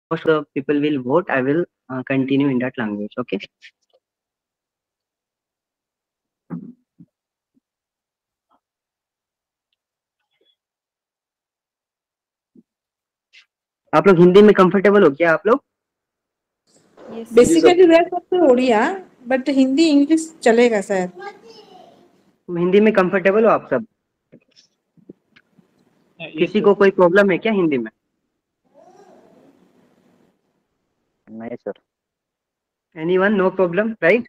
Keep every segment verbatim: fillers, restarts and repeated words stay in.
most of the people will vote, I will uh, continue in that language. Okay. आप लोग हिंदी में comfortable हो क्या आप लोग? बेसिकली रह सकते उड़िया, बट हिंदी इंग्लिश चलेगा सर। हिंदी में कंफर्टेबल हो आप सब? किसी को कोई प्रॉब्लम है क्या हिंदी में? नहीं sir. Anyone, no problem, right?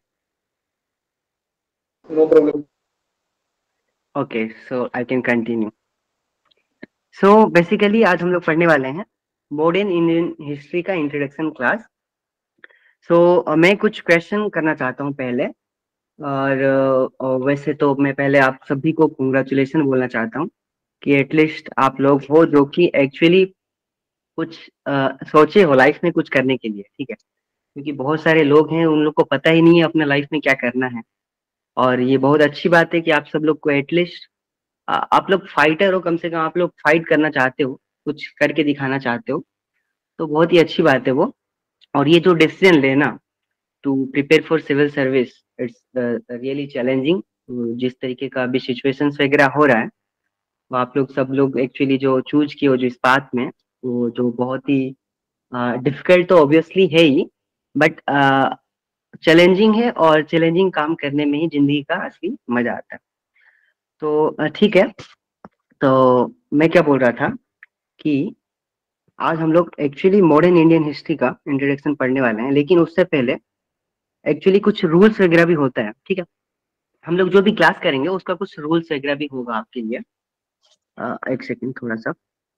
No problem. Okay, so I can continue. So basically आज हम लोग पढ़ने वाले हैं मॉडर्न इंडियन हिस्ट्री का इंट्रोडक्शन क्लास। सो मैं कुछ क्वेश्चन करना चाहता हूँ पहले, और uh, वैसे तो मैं पहले आप सभी को कंग्रेचुलेशन बोलना चाहता हूँ कि एटलीस्ट आप लोग हो जो कि एक्चुअली कुछ uh, सोचे हो लाइफ में कुछ करने के लिए, ठीक है? क्योंकि बहुत सारे लोग हैं उन लोग को पता ही नहीं है अपना लाइफ में क्या करना है, और ये बहुत अच्छी बात है कि आप सब लोग को एटलीस्ट आप लोग फाइटर हो, कम से कम आप लोग फाइट करना चाहते हो, कुछ करके दिखाना चाहते हो, तो बहुत ही अच्छी बात है वो। और ये जो डिसीजन लेना to prepare for civil service, it's really challenging. जिस तरीके का अभी सिचुएशंस वगैरह हो रहा है, वो आप लोग सब लोग एक्चुअली जो चूज किए हो जो इस पाथ में, वो जो बहुत ही डिफिकल्ट तो ऑब्वियसली है ही, बट चैलेंजिंग है, और चैलेंजिंग काम करने में ही जिंदगी का असली मजा आता है। तो ठीक है, तो मैं क्या बोल रहा था कि आज हम लोग एक्चुअली मॉडर्न इंडियन हिस्ट्री का इंट्रोडक्शन पढ़ने वाले हैं, लेकिन उससे पहले एक्चुअली कुछ रूल्स वगैरह भी होता है, ठीक है? हम लोग जो भी क्लास करेंगे उसका कुछ रूल्स वगैरह भी होगा आपके लिए। आ, एक सेकंड थोड़ा सा।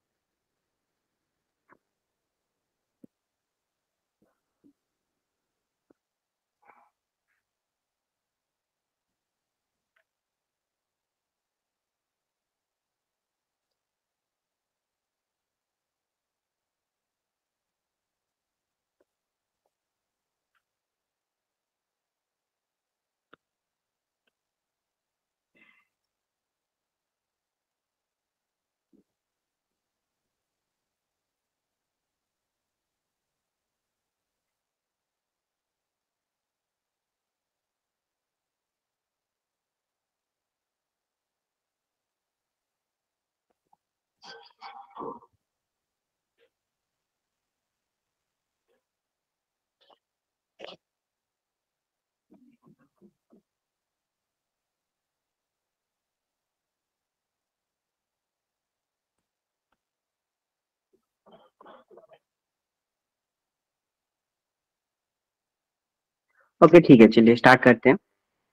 ओके ठीक है, चलिए स्टार्ट करते हैं।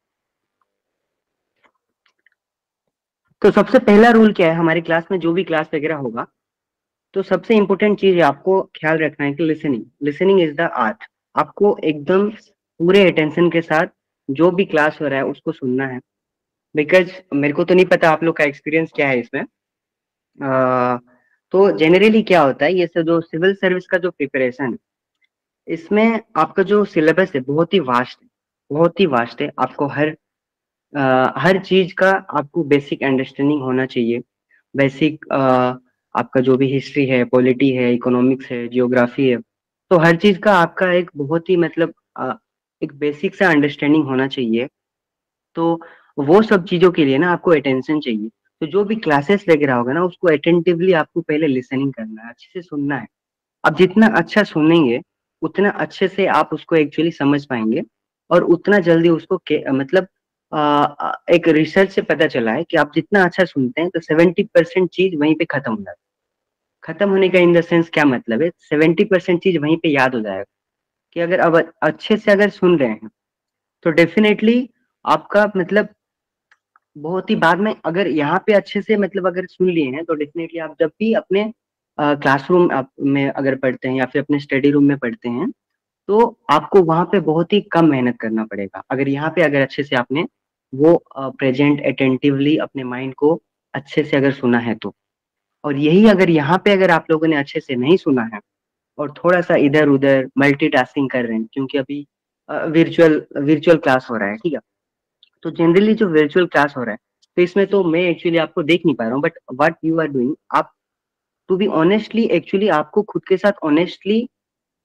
तो सबसे पहला रूल क्या है हमारी क्लास में, जो भी क्लास वगैरह होगा, तो सबसे इंपॉर्टेंट चीज है आपको ख्याल रखना है कि listening listening is the art. आपको एकदम पूरे अटेंशन के साथ जो भी क्लास हो रहा है उसको सुनना है, बिकॉज मेरे को तो नहीं पता आप लोग का एक्सपीरियंस क्या है इसमें। अ, तो जनरली क्या होता है, ये सब जो सिविल सर्विस का जो प्रिपरेशन है, इसमें आपका जो सिलेबस है बहुत ही वास्ट है, बहुत ही वास्ट है। आपको हर अ, हर चीज का आपको बेसिक अंडरस्टैंडिंग होना चाहिए। बेसिक आपका जो भी हिस्ट्री है, पॉलिटी है, इकोनॉमिक्स है, जियोग्राफी है, तो हर चीज का आपका एक बहुत ही मतलब अ, एक बेसिक सा अंडरस्टैंडिंग होना चाहिए। तो वो सब चीजों के लिए ना आपको अटेंशन चाहिए। तो जो भी क्लासेस वगैरह होगा ना, उसको अटेंटिवली आपको पहले लिसनिंग करना है, अच्छे से सुनना है। आप जितना अच्छा सुनेंगे उतना अच्छे से आप उसको एक्चुअली समझ पाएंगे, और उतना जल्दी उसको के- मतलब आ, एक रिसर्च से पता चला है कि आप जितना अच्छा सुनते हैं तो सेवेंटी परसेंट चीज वहीं पे खत्म हो जाती है। खत्म होने का इन द सेंस क्या मतलब है, सेवेंटी परसेंट चीज वहीं पे याद हो जाएगा। कि अगर अब अच्छे से अगर सुन रहे हैं तो डेफिनेटली आपका मतलब बहुत ही बाद में, अगर यहाँ पे अच्छे से मतलब अगर सुन लिए हैं, तो डेफिनेटली आप जब भी अपने क्लासरूम में अगर पढ़ते हैं या फिर अपने स्टडी रूम में पढ़ते हैं, तो आपको वहां पे बहुत ही कम मेहनत करना पड़ेगा, अगर यहाँ पे अगर अच्छे से आपने वो प्रेजेंट अटेंटिवली अपने माइंड को अच्छे से अगर सुना है तो। और यही अगर यहाँ पे अगर आप लोगों ने अच्छे से नहीं सुना है और थोड़ा सा इधर उधर मल्टीटास्किंग कर रहे हैं, क्योंकि अभी वर्चुअल वर्चुअल क्लास हो रहा है, ठीक है? तो जनरली जो वर्चुअल क्लास हो रहा है, तो इसमें तो मैं एक्चुअली आपको देख नहीं पा रहा हूँ, but what you are doing, आप टू बी ऑनेस्टली एक्चुअली आपको खुद के साथ ऑनेस्टली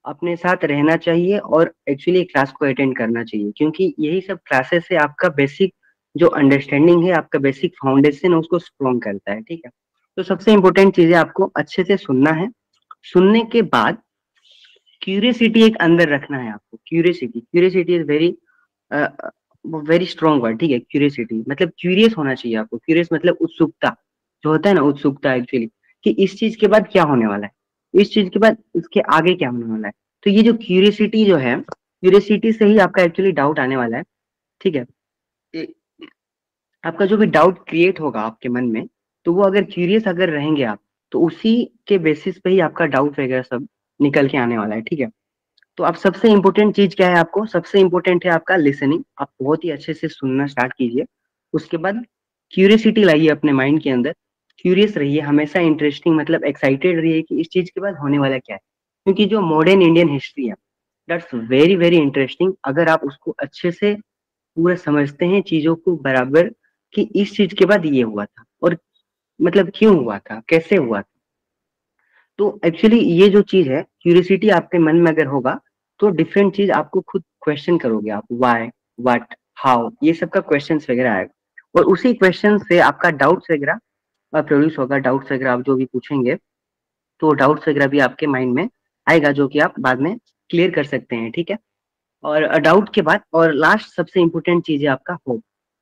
अपने साथ रहना चाहिए और एक्चुअली क्लास को अटेंड करना चाहिए, क्योंकि यही सब क्लासेस से आपका बेसिक जो अंडरस्टैंडिंग है, आपका बेसिक फाउंडेशन है, उसको स्ट्रॉन्ग करता है। ठीक है, तो सबसे इंपॉर्टेंट चीज है आपको अच्छे से सुनना है। सुनने के बाद क्यूरियसिटी एक अंदर रखना है आपको। Curiosity curiosity is very very strong word. ठीक है, क्यूरियसिटी मतलब क्यूरियस होना चाहिए आपको। क्यूरियस मतलब उत्सुकता, जो होता है ना, उत्सुकता एक्चुअली, कि इस चीज के बाद क्या होने वाला है, इस चीज के बाद इसके आगे क्या होने वाला है। तो ये जो क्यूरियसिटी जो है, क्यूरियसिटी से ही आपका एक्चुअली डाउट आने वाला है। ठीक है, ये- आपका जो भी डाउट क्रिएट होगा आपके मन में, तो वो अगर क्यूरियस अगर रहेंगे आप, तो उसी के बेसिस पे ही आपका डाउट वगैरह सब निकल के आने वाला है। ठीक है, तो आप सबसे इंपॉर्टेंट चीज क्या है, आपको सबसे इंपॉर्टेंट है आपका लिसनिंग। आप बहुत ही अच्छे से सुनना स्टार्ट कीजिए। उसके बाद क्यूरियसिटी लाइए अपने माइंड के अंदर। क्यूरियस रहिए, हमेशा इंटरेस्टिंग मतलब एक्साइटेड रहिए कि इस चीज के बाद होने वाला क्या है। क्योंकि जो मॉडर्न इंडियन हिस्ट्री है, दैट्स वेरी वेरी इंटरेस्टिंग। अगर आप उसको अच्छे से पूरा समझते हैं चीजों को बराबर, कि इस चीज के बाद ये हुआ था और मतलब क्यों हुआ था, कैसे हुआ था। तो एक्चुअली ये जो चीज है, क्यूरियोसिटी आपके मन में अगर होगा, तो डिफरेंट चीज आपको खुद क्वेश्चन करोगे आप, व्हाई, व्हाट, हाउ, ये सब का क्वेश्चन वगैरह आएगा। और उसी क्वेश्चन से आपका डाउट्स वगैरह प्रोड्यूस होगा। डाउट्स वगैरह आप जो भी पूछेंगे, तो डाउट्स वगैरह भी आपके माइंड में आएगा, जो कि आप बाद में क्लियर कर सकते हैं। ठीक है, और डाउट के बाद और लास्ट सबसे इंपॉर्टेंट चीज है आपका होप।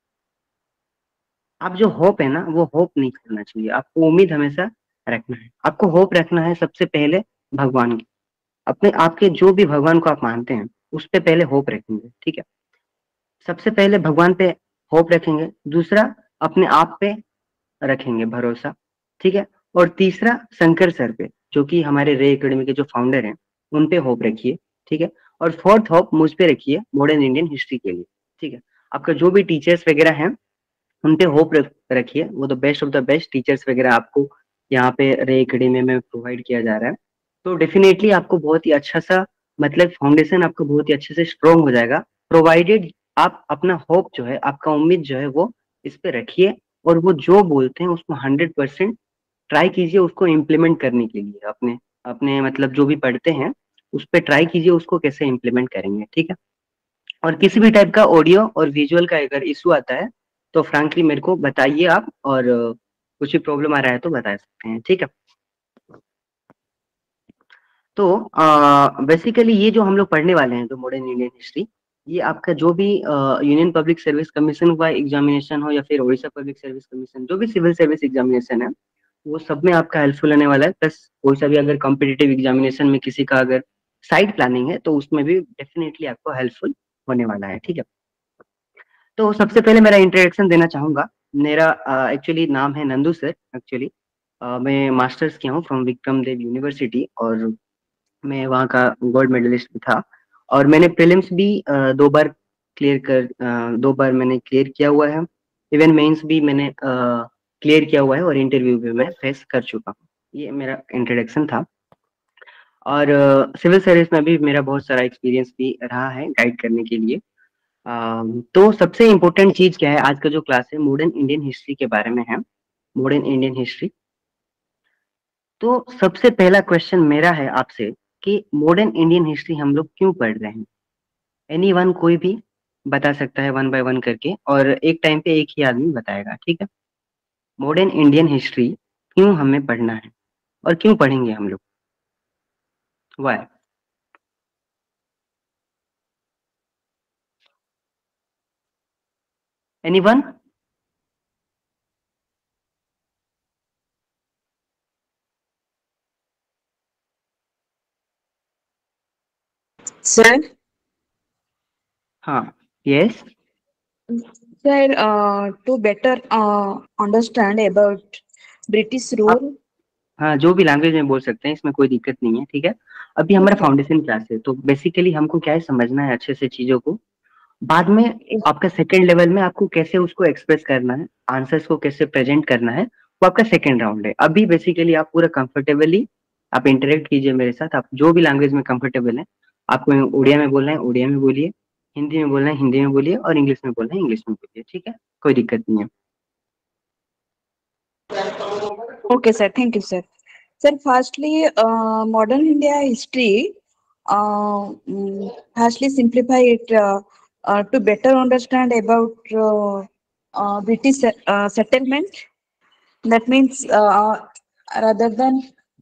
आप जो होप है ना, वो होप नहीं खोना चाहिए, आपको उम्मीद हमेशा रखना है। आपको होप रखना है सबसे पहले भगवान की, अपने आपके जो भी भगवान को आप मानते हैं उस पे पहले होप रखेंगे। ठीक है, सबसे पहले भगवान पे होप रखेंगे, दूसरा अपने आप पे रखेंगे भरोसा। ठीक है, और तीसरा शंकर सर पे, जो कि हमारे रे एकेडमी के जो फाउंडर हैं, उन पे होप रखिए। ठीक है, और फोर्थ होप मुझ पे रखिए मॉडर्न इंडियन हिस्ट्री के लिए। ठीक है, आपका जो भी टीचर्स वगैरह हैं उन पे होप रखिए, वो तो best of the best teachers वगैरह आपको यहाँ पे रे एकेडमी में प्रोवाइड किया जा रहा है। तो डेफिनेटली आपको बहुत ही अच्छा सा मतलब फाउंडेशन आपको बहुत ही अच्छे से स्ट्रॉन्ग हो जाएगा, प्रोवाइडेड आप अपना होप जो है, आपका उम्मीद जो है वो इस पे रखिए, और वो जो बोलते हैं उसको हंड्रेड परसेंट ट्राई कीजिए उसको इम्प्लीमेंट करने के लिए। अपने अपने मतलब जो भी पढ़ते हैं उस पर ट्राई कीजिए उसको कैसे इम्प्लीमेंट करेंगे। ठीक है, और किसी भी टाइप का ऑडियो और विजुअल का अगर इशू आता है तो फ्रैंकली मेरे को बताइए आप, और अ, कुछ भी प्रॉब्लम आ रहा है तो बता सकते हैं। ठीक है, तो बेसिकली ये जो हम लोग पढ़ने वाले हैं, जो मॉडर्न इंडियन हिस्ट्री, ये आपका जो भी यूनियन पब्लिक सर्विस कमीशन का एग्जामिनेशन हो या फिर ओडिशा पब्लिक सर्विस कमीशन, जो भी सिविल सर्विस एग्जामिनेशन है, वो सब में आपका हेल्पफुल होने वाला है। प्लस कोई सा भी अगर कॉम्पिटिटिव एग्जामिनेशन में किसी का अगर साइड प्लानिंग है तो उसमें भी डेफिनेटली आपको हेल्पफुल होने वाला है। ठीक है, तो सबसे पहले मेरा इंट्रोडक्शन देना चाहूंगा। मेरा एक्चुअली uh, नाम है नंदू सर। एक्चुअली uh, मैं मास्टर्स किया हूँ फ्रॉम विक्रम देव यूनिवर्सिटी, और मैं वहाँ का गोल्ड मेडलिस्ट भी था। और मैंने प्रीलिम्स भी uh, दो बार क्लियर कर uh, दो बार मैंने क्लियर किया हुआ है। इवन मेंस भी मैंने क्लियर uh, किया हुआ है, और इंटरव्यू भी मैं फेस कर चुका हूँ। ये मेरा इंट्रोडक्शन था। और सिविल uh, सर्विस में भी मेरा बहुत सारा एक्सपीरियंस भी रहा है गाइड करने के लिए। अम, तो सबसे इम्पोर्टेंट चीज क्या है, आज का जो क्लास है मॉडर्न इंडियन हिस्ट्री के बारे में है। मॉडर्न इंडियन हिस्ट्री, तो सबसे पहला क्वेश्चन मेरा है आपसे कि मॉडर्न इंडियन हिस्ट्री हम लोग क्यों पढ़ रहे हैं। एनी वन, कोई भी बता सकता है वन बाय वन करके, और एक टाइम पे एक ही आदमी बताएगा। ठीक है, मॉडर्न इंडियन हिस्ट्री क्यों हमें पढ़ना है और क्यों पढ़ेंगे हम लोग, वाई। Any one? Sir, हाँ, yes. sir, uh, to better uh, understand about British आप, rule. हाँ, जो भी लैंग्वेज में बोल सकते हैं, इसमें कोई दिक्कत नहीं है। ठीक है, अभी हमारा Okay. फाउंडेशन क्लास है, तो बेसिकली हमको क्या है, समझना है अच्छे से चीजों को। बाद में आपका सेकंड लेवल में आपको कैसे उसको एक्सप्रेस करना है, आंसर्स को कैसे प्रेजेंट करना है, वो आपका सेकंड राउंड है। अभी बेसिकली आप पूरा कंफर्टेबली आप इंटरेक्ट कीजिए मेरे साथ। आप जो भी लैंग्वेज में कंफर्टेबल है, आपको उड़िया में बोलना है उड़िया में बोलिए, हिंदी में बोलना है हिंदी में बोलिए, और इंग्लिश में बोलना है इंग्लिश में बोलिए। ठीक है, कोई दिक्कत नहीं है। Okay, sir. Thank you, sir. Sir, firstly, uh, modern India history. uh, mm, harshly simplify it uh, uh, to better understand about uh, uh, British se- uh, settlement. That means uh, rather than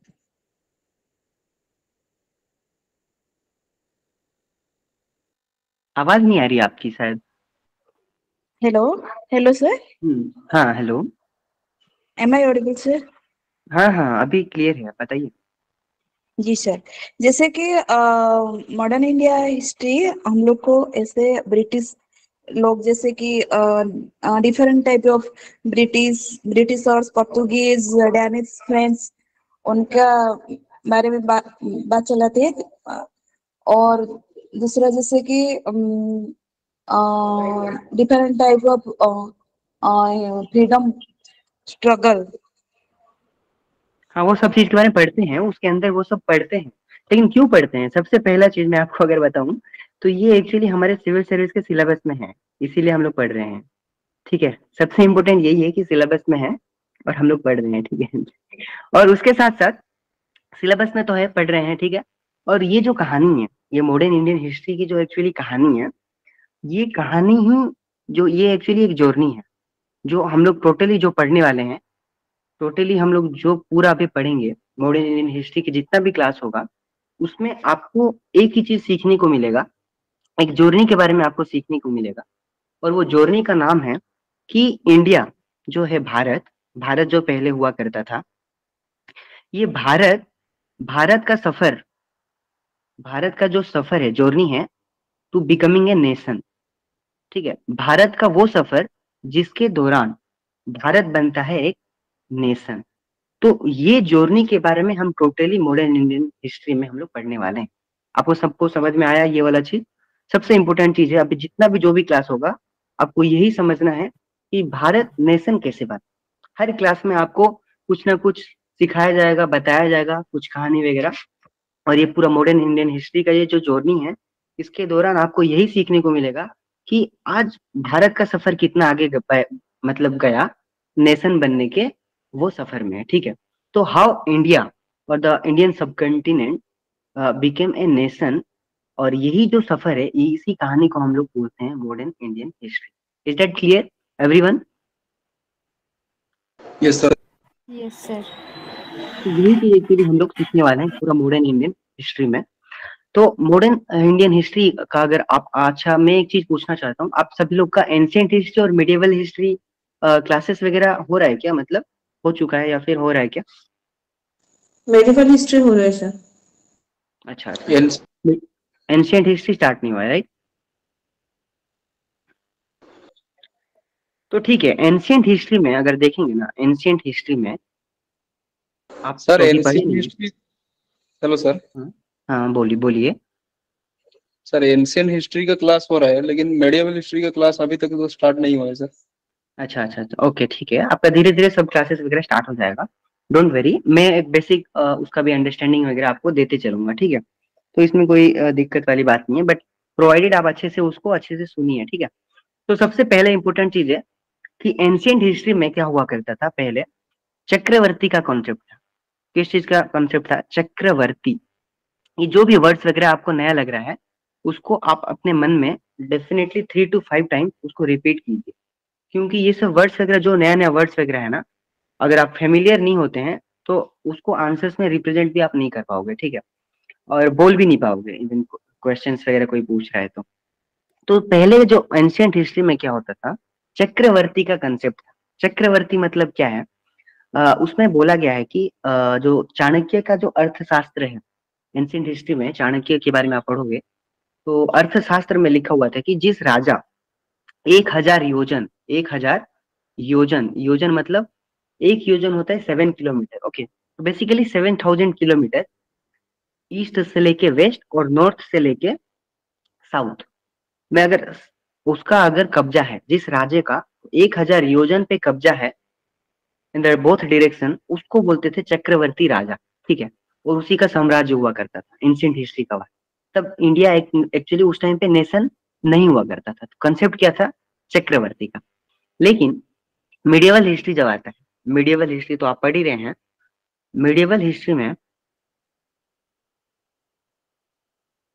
आवाज नहीं आ रही आपकी शायद। hello, hello sir. Hmm, हाँ hello. Am I audible sir? हाँ हाँ अभी clear है, बताइए। जी सर, जैसे कि मॉडर्न इंडिया हिस्ट्री हम लोग को ऐसे ब्रिटिश लोग जैसे कि different type of British British और पोर्तुगीज डैनिश फ्रेंच उनका बारे में बा, बात चलाते हैं। अ, और दूसरा जैसे कि different type of freedom struggle. हाँ वो सब चीज के बारे में पढ़ते हैं, उसके अंदर वो सब पढ़ते हैं। लेकिन क्यों पढ़ते हैं, सबसे पहला चीज मैं आपको अगर बताऊं तो ये एक्चुअली हमारे सिविल सर्विस के सिलेबस में है, इसीलिए हम लोग पढ़ रहे हैं। ठीक है, सबसे इम्पोर्टेंट यही है कि सिलेबस में है और हम लोग पढ़ रहे हैं। ठीक है, और उसके साथ साथ सिलेबस में तो है, पढ़ रहे हैं। ठीक है, और ये जो कहानी है, ये मॉडर्न इंडियन हिस्ट्री की जो एक्चुअली कहानी है, ये कहानी ही जो ये एक्चुअली एक जर्नी है जो हम लोग टोटली जो पढ़ने वाले हैं। टोटली हम लोग जो पूरा अभी पढ़ेंगे मॉडर्न इंडियन हिस्ट्री की जितना भी क्लास होगा, उसमें आपको एक ही चीज सीखने को मिलेगा, एक जर्नी के बारे में आपको सीखने को मिलेगा। और वो जर्नी का नाम है कि इंडिया जो है, भारत भारत जो पहले हुआ करता था, ये भारत भारत का सफर भारत का जो सफर है, जर्नी है टू बिकमिंग ए नेशन। ठीक है, भारत का वो सफर जिसके दौरान भारत बनता है एक नेशन। तो ये जर्नी के बारे में हम टोटली मॉडर्न इंडियन हिस्ट्री में हम लोग पढ़ने वाले हैं। आपको सबको समझ में आया ये वाला चीज? सबसे इंपॉर्टेंट चीज है, अभी जितना भी जो भी क्लास होगा आपको यही समझना है कि भारत नेशन कैसे बना। हर क्लास में आपको कुछ ना कुछ सिखाया जाएगा, बताया जाएगा, कुछ कहानी वगैरह। और ये पूरा मॉडर्न इंडियन हिस्ट्री का ये जो जर्नी है, इसके दौरान आपको यही सीखने को मिलेगा कि आज भारत का सफर कितना आगे ग- मतलब गया नेशन बनने के वो सफर में। ठीक है, तो हाउ इंडिया और the Indian subcontinent became a nation, और यही जो सफर है, इसी कहानी को हम लोग बोलते हैं modern Indian history. Is that clear everyone? Yes sir. Yes sir. तो यही चीज एक्चुअली हम लोग सीखने वाले हैं पूरा मॉडर्न इंडियन हिस्ट्री में। तो मॉडर्न इंडियन हिस्ट्री का अगर आप, अच्छा मैं एक चीज पूछना चाहता हूँ, आप सभी लोग का एंशियंट हिस्ट्री और मिडिवल हिस्ट्री क्लासेस वगैरह हो रहा है क्या, मतलब हो चुका है या फिर हो रहा है क्या? मेडिकल हिस्ट्री हो रहा है सर। अच्छा अच्छा, एंशियंट हिस्ट्री स्टार्ट नहीं हुआ है, राइट? तो ठीक है, एंशियंट हिस्ट्री में अगर देखेंगे ना, एंशियंट हिस्ट्री में आप सर कभी पढ़े एंशियंट नहीं? हिस्ट्री। Hello sir. हाँ हाँ, बोलिए बोलिए। सर एंशियंट हिस्ट्री का क्लास हो रहा है, लेकिन मेडिवल हिस्ट्री का क्लास अभी तक तो स्टार्ट नहीं हुआ है सर। अच्छा अच्छा अच्छा, ओके ठीक है, आपका धीरे धीरे सब क्लासेस वगैरह स्टार्ट हो जाएगा। डोंट वेरी, मैं एक बेसिक उसका भी अंडरस्टैंडिंग वगैरह आपको देते चलूंगा। ठीक है, तो इसमें कोई अ, दिक्कत वाली बात नहीं है, बट प्रोवाइडेड आप अच्छे से उसको अच्छे से सुनिए। ठीक है, तो सबसे पहले इंपॉर्टेंट चीज है कि एंशियंट हिस्ट्री में क्या हुआ करता था पहले, चक्रवर्ती का कॉन्सेप्ट था। किस चीज का कॉन्सेप्ट था? चक्रवर्ती। ये जो भी वर्ड्स वगैरह आपको नया लग रहा है, उसको आप अपने मन में definitely three two five times उसको रिपीट कीजिए, क्योंकि ये सब वर्ड्स वगैरह जो नया नया वर्ड्स वगैरह है ना, अगर आप फेमिलियर नहीं होते हैं तो उसको आंसर्स में रिप्रेजेंट भी आप नहीं कर पाओगे। ठीक है, और बोल भी नहीं पाओगे, इवन क्वेश्चंस वगैरह कोई पूछ रहा है तो। तो पहले जो एंशियंट हिस्ट्री में क्या होता था, चक्रवर्ती का कंसेप्ट था। चक्रवर्ती मतलब क्या है? अ, उसमें बोला गया है कि अ, जो चाणक्य का जो अर्थशास्त्र है, एंशियंट हिस्ट्री में चाणक्य के बारे में आप पढ़ोगे तो अर्थशास्त्र में लिखा हुआ था कि जिस राजा एक हजार योजन एक हजार योजन योजन मतलब एक योजन होता है सेवन किलोमीटर। ओके, तो basically seven thousand kilometre, east से लेके वेस्ट और नॉर्थ से लेके साउथ में अगर उसका अगर कब्जा है, जिस राज्य का एक हजार योजन पे कब्जा है इन द बोथ डायरेक्शन, उसको बोलते थे चक्रवर्ती राजा। ठीक है, और उसी का साम्राज्य हुआ करता था एंशियंट हिस्ट्री का। तब इंडिया एक्चुअली उस टाइम पे नेशन नहीं हुआ करता था, तो कंसेप्ट क्या था? चक्रवर्ती का। लेकिन मिडिवल हिस्ट्री जब आता है, मिडिवल हिस्ट्री तो आप पढ़ ही रहे हैं, मिडिवल हिस्ट्री में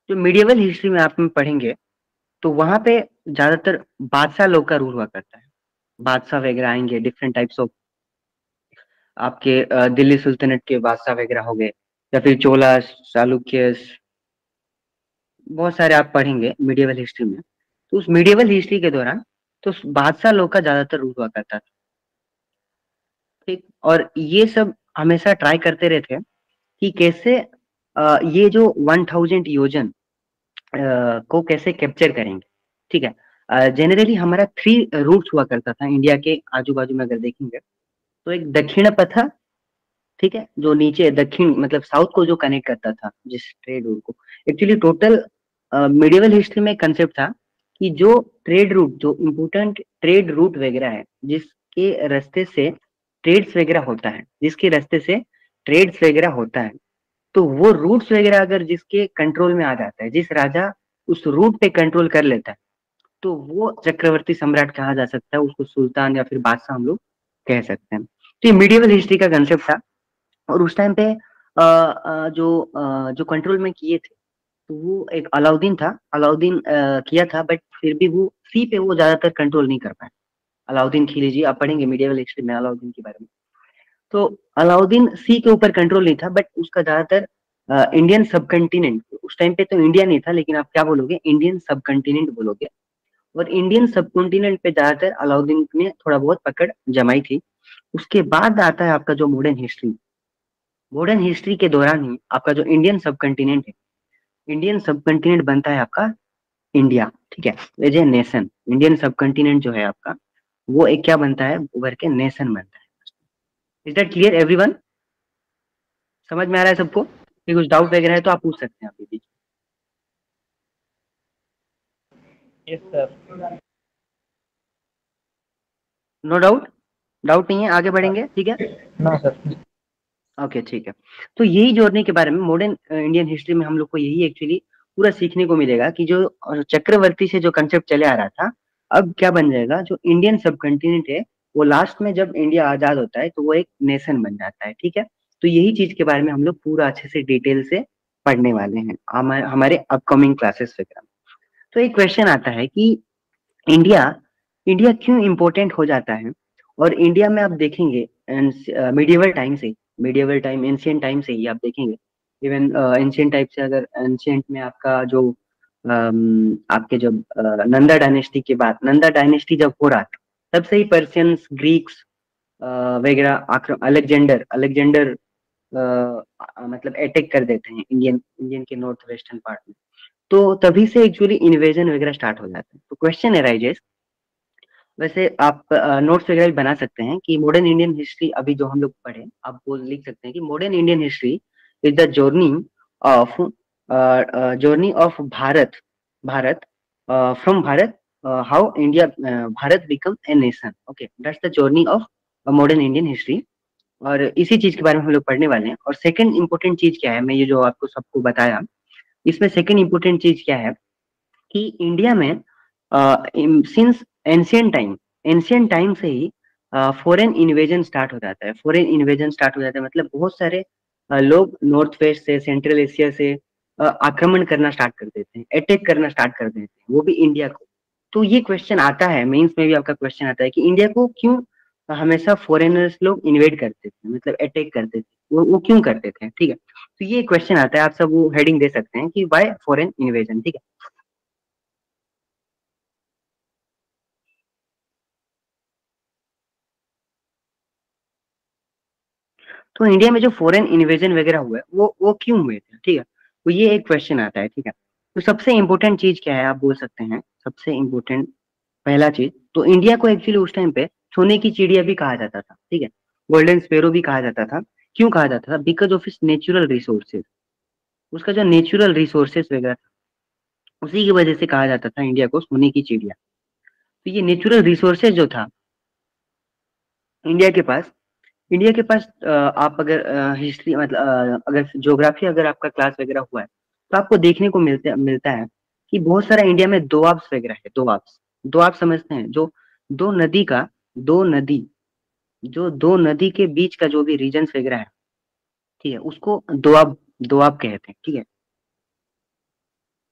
जो मीडिएवल हिस्ट्री में आप में पढ़ेंगे तो वहां पे ज्यादातर बादशाह लोग का रूल हुआ करता है। बादशाह वगैरह आएंगे, डिफरेंट टाइप्स ऑफ आपके अ, दिल्ली सुल्तनत के बादशाह वगैरह हो गए, या फिर चोला, चालुक्य, बहुत सारे आप पढ़ेंगे मीडिएवल हिस्ट्री में। तो उस मीडिएवल हिस्ट्री के दौरान तो बादशाह लोग का ज्यादातर रूल हुआ करता था, ठीक। और ये सब हमेशा ट्राई करते रहते हैं कि कैसे अ, ये जो वन थाउजेंड योजन अ, को कैसे कैप्चर करेंगे, ठीक है। जनरली हमारा थ्री रूट्स हुआ करता था इंडिया के आजू बाजू में अगर देखेंगे तो एक दक्षिण पथ, ठीक है, जो नीचे दक्षिण मतलब साउथ को जो कनेक्ट करता था जिस ट्रेड रूट को। एक्चुअली टोटल मिडिवल हिस्ट्री में कंसेप्ट था कि जो ट्रेड रूट, जो इम्पोर्टेंट ट्रेड रूट वगैरह है, जिसके रास्ते से ट्रेड्स वगैरह होता है, जिसके रास्ते से ट्रेड्स वगैरह होता है, तो वो रूट्स वगैरह अगर जिसके कंट्रोल में आ जाता है, जिस राजा उस रूट पे कंट्रोल कर लेता है, तो वो चक्रवर्ती सम्राट कहा जा सकता है, उसको सुल्तान या फिर बादशाह हम लोग कह सकते हैं। तो ये मिडिवल हिस्ट्री का कंसेप्ट था। और उस टाइम पे अ, अ, जो अ, जो कंट्रोल में किए थे तो वो एक अलाउद्दीन था। अलाउद्दीन अ, किया था, बट फिर भी वो सी पे वो ज्यादातर कंट्रोल नहीं कर पाया। अलाउद्दीन खिलजी, आप पढ़ेंगे मीडिएवल हिस्ट्री में अलाउद्दीन के बारे में। तो अलाउद्दीन सी के ऊपर कंट्रोल नहीं था, बट उसका ज्यादातर इंडियन सब कंटिनेंट, उस टाइम पे तो इंडिया नहीं था, लेकिन आप क्या बोलोगे, इंडियन सब कंटिनेंट बोलोगे। और इंडियन सब कॉन्टिनेंट पे ज्यादातर अलाउद्दीन ने थोड़ा बहुत पकड़ जमाई थी। उसके बाद आता है आपका जो मॉडर्न हिस्ट्री। मॉडर्न हिस्ट्री के दौरान ही आपका जो इंडियन सब कंटिनेंट है, इंडियन सब कंटिनेंट बनता है आपका इंडिया, ठीक है, as a nation. Indian subcontinent जो है आपका, वो एक क्या बनता है, उभर के नेशन बनता है। Is that clear everyone? समझ में आ रहा है सबको? कि कुछ डाउट वगैरह है तो आप पूछ सकते हैं अभी बीच यस सर। में। No doubt? डाउट नहीं है, आगे बढ़ेंगे, ठीक है। No sir. ओके, ठीक है। तो यही जोड़ने के बारे में मॉडर्न इंडियन हिस्ट्री में हम लोग को यही एक्चुअली पूरा सीखने को मिलेगा कि जो अ, चक्रवर्ती से जो कंसेप्ट चले आ रहा था, अब क्या बन जाएगा, जो इंडियन सब कंटिनेंट है, वो लास्ट में जब इंडिया आजाद होता है तो वो एक नेशन बन जाता है, ठीक है। तो यही चीज के बारे में हम लोग पूरा अच्छे से डिटेल से पढ़ने वाले हैं हमारे हमारे अपकमिंग क्लासेस वगैरह में। तो एक क्वेश्चन आता है कि इंडिया इंडिया क्यों इम्पोर्टेंट हो जाता है। और इंडिया में आप देखेंगे मिडिएवल टाइम से, मिडिएवल टाइम एंशियंट टाइम से ही आप देखेंगे, इवन एंशियंट टाइप से, अगर एंशियंट में आपका जो अम, आपके जब अ, नंदा डायनेस्टी के बाद, नंदा डायनेस्टी जब हो रहा था, तब से ही पर्शियंस, ग्रीक्स वगैरह, आक्रम अलेक्जेंडर अलेक्जेंडर मतलब अटैक कर देते हैं इंडियन इंडियन के नॉर्थ वेस्टर्न पार्ट में। तो तभी से एक्चुअली इन्वेजन वगैरह स्टार्ट हो जाते हैं। तो क्वेश्चन अराइजेस, वैसे आप नोट्स वगैरह भी बना सकते हैं कि मॉडर्न इंडियन हिस्ट्री अभी जो हम लोग पढ़े, आप वो लिख सकते हैं कि modern Indian history is the journey of journey of Bharat Bharat from Bharat, how India Bharat become a nation. Okay, that's the journey of modern Indian history. और इसी चीज के बारे में हम लोग पढ़ने वाले हैं। और सेकंड इंपॉर्टेंट चीज क्या है, मैं ये जो आपको सबको बताया, इसमें सेकंड इंपॉर्टेंट चीज क्या है कि इंडिया में since ancient time ancient time से ही फॉरेन इन्वेजन स्टार्ट हो जाता है। फॉरेन इन्वेजन स्टार्ट हो जाता है मतलब बहुत सारे अ, लोग नॉर्थ वेस्ट से, सेंट्रल एशिया से अ, आक्रमण करना स्टार्ट कर देते हैं, अटैक करना स्टार्ट कर देते हैं, वो भी इंडिया को। तो ये क्वेश्चन आता है, मेंस में भी आपका क्वेश्चन आता है कि इंडिया को क्यों हमेशा फॉरेनर्स लोग इन्वेड करते थे, मतलब अटैक करते थे, वो वो क्यों करते थे, ठीक है। तो ये क्वेश्चन आता है, आप सब वो हेडिंग दे सकते हैं कि वाई फॉरेन इन्वेजन, ठीक है। तो इंडिया में जो फॉरेन इन्वेजन वगैरह हुआ है वो वो क्यों हुए थे, ठीक है। तो ये एक क्वेश्चन आता है, ठीक है। तो सबसे इंपॉर्टेंट चीज क्या है, आप बोल सकते हैं सबसे इंपॉर्टेंट पहला चीज, तो इंडिया को एक्चुअली उस टाइम पे सोने की चिड़िया भी कहा जाता था, ठीक है, गोल्डन स्पेरो भी कहा जाता था। क्यों कहा जाता था? Because of its natural resources. उसका जो नेचुरल रिसोर्सेज वगैरह था, उसी की वजह से कहा जाता था इंडिया को सोने की चिड़िया। तो ये नेचुरल रिसोर्सेज जो था इंडिया के पास, इंडिया के पास अ, आप अगर हिस्ट्री मतलब अ, अगर ज्योग्राफी अगर आपका क्लास वगैरह हुआ है तो आपको देखने को मिलते मिलता है कि बहुत सारा इंडिया में दोआब्स वगैरह है। दोआब्स, दोआब समझते हैं? जो दो नदी का, दो नदी जो दो नदी के बीच का जो भी रीजन्स वगैरह है, ठीक है, उसको दोआब दोआब कहते हैं, ठीक है।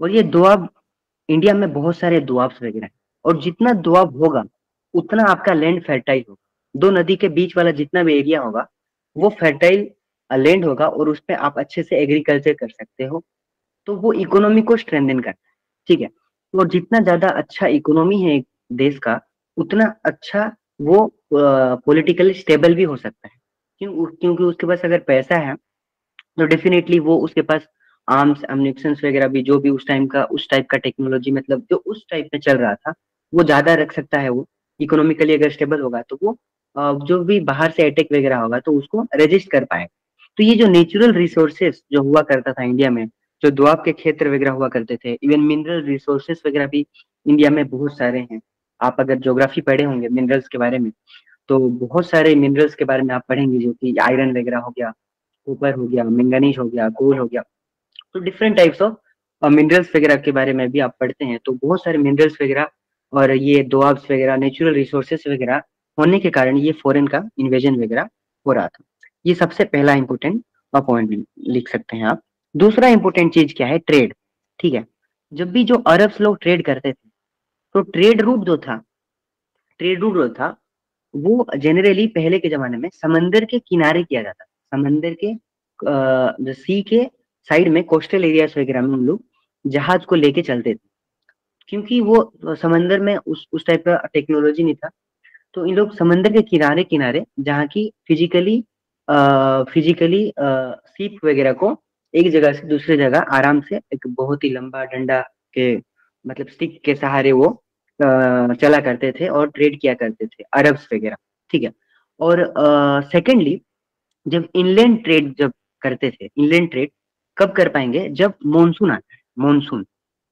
और ये दोआब इंडिया में बहुत सारे दोआब वगैरह हैं, और जितना दोआब होगा उतना आपका लैंड फर्टाइल होगा। दो नदी के बीच वाला जितना भी एरिया होगा वो फर्टाइल लैंड होगा, और उस पर आप अच्छे से एग्रीकल्चर कर सकते हो। तो वो इकोनॉमी को स्ट्रेंथन करता है, ठीक है। और जितना ज्यादा अच्छा इकोनॉमी है एक देश का, उतना अच्छा वो पॉलिटिकली स्टेबल भी हो सकता है। क्यों? क्योंकि उसके पास अगर पैसा है तो डेफिनेटली वो उसके पास आर्म्स एम्युनिशंस वगैरह भी, जो भी उस टाइम का उस टाइप का टेक्नोलॉजी, मतलब जो उस टाइप में चल रहा था, वो ज्यादा रख सकता है। वो इकोनॉमिकली अगर स्टेबल होगा तो वो अ, जो भी बाहर से अटैक वगैरह होगा तो उसको रेजिस्ट कर पाएगा। तो ये जो नेचुरल रिसोर्सेस जो हुआ करता था इंडिया में, जो दोआब के क्षेत्र वगैरह हुआ करते थे, इवन मिनरल रिसोर्सेस वगैरह भी इंडिया में बहुत सारे हैं। आप अगर ज्योग्राफी पढ़े होंगे मिनरल्स के बारे में, तो बहुत सारे मिनरल्स के बारे में आप पढ़ेंगे, जो कि आयरन वगैरह हो गया, कॉपर हो गया, मैंगनीज हो गया, कोल हो गया। तो डिफरेंट टाइप्स ऑफ मिनरल्स वगैरह के बारे में भी आप पढ़ते हैं। तो बहुत सारे मिनरल्स वगैरह और ये दोआब्स वगैरह नेचुरल रिसोर्सेस वगैरह होने के कारण ये फॉरेन का इन्वेजन वगैरह हो रहा था। ये सबसे पहला इंपॉर्टेंट पॉइंट लिख सकते हैं आप। दूसरा इंपॉर्टेंट चीज क्या है? ट्रेड, ठीक है। जब भी जो अरब्स लोग ट्रेड करते थे, तो ट्रेड रूट जो था ट्रेड रूट जो था वो जनरली पहले के जमाने में समंदर के किनारे किया जाता था। समंदर के अ, जो सी के साइड में कोस्टल एरियाज वगैरह में हम लोग जहाज को लेके चलते थे, क्योंकि वो समंदर में उस उस टाइप का टेक्नोलॉजी नहीं था। तो इन लोग समंदर के किनारे किनारे जहाँ की फिजिकली फिजिकली सीप वगैरह को एक जगह से दूसरी जगह आराम से एक बहुत ही लंबा डंडा के, मतलब स्टिक के सहारे वो अ, चला करते थे और ट्रेड किया करते थे अरब्स वगैरह, ठीक है। और सेकेंडली, जब इनलैंड ट्रेड जब करते थे, इनलैंड ट्रेड कब कर पाएंगे? जब मॉनसून आता है। मॉनसून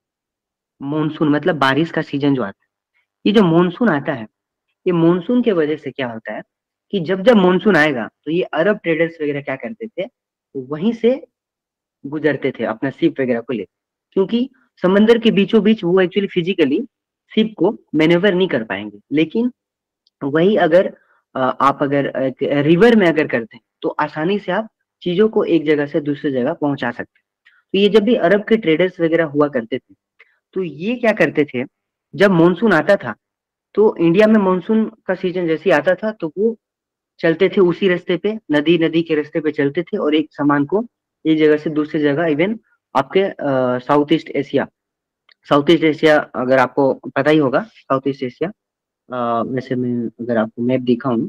मॉनसून मतलब बारिश का सीजन जो आता है। ये जो मॉनसून आता है, ये मॉनसून के वजह से क्या होता है कि जब जब मॉनसून आएगा तो ये अरब ट्रेडर्स वगैरह क्या करते थे, वहीं से गुजरते थे अपना शिप वगैरह को लेकर। क्योंकि समंदर के बीचों बीच वो एक्चुअली फिजिकली शिप को मैनेवर नहीं कर पाएंगे। लेकिन वही अगर अ, आप अगर रिवर में अगर करते हैं तो आसानी से आप चीजों को एक जगह से दूसरी जगह पहुंचा सकते हैं। तो ये जब भी अरब के ट्रेडर्स वगैरह हुआ करते थे, तो ये क्या करते थे, जब मानसून आता था तो इंडिया में मानसून का सीजन जैसे ही आता था तो वो चलते थे उसी रास्ते पे, नदी नदी के रास्ते पे चलते थे, और एक सामान को एक जगह से दूसरी जगह, इवन आपके south east Asia south east Asia अगर आपको पता ही होगा, साउथ ईस्ट एशिया, अ, वैसे मैं अगर आपको मैप दिखाऊं,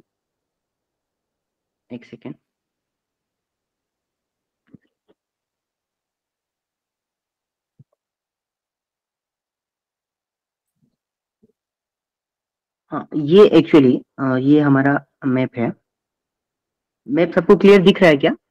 एक सेकेंड। हाँ, ये एक्चुअली ये हमारा मैप है। मैप सबको क्लियर दिख रहा है क्या?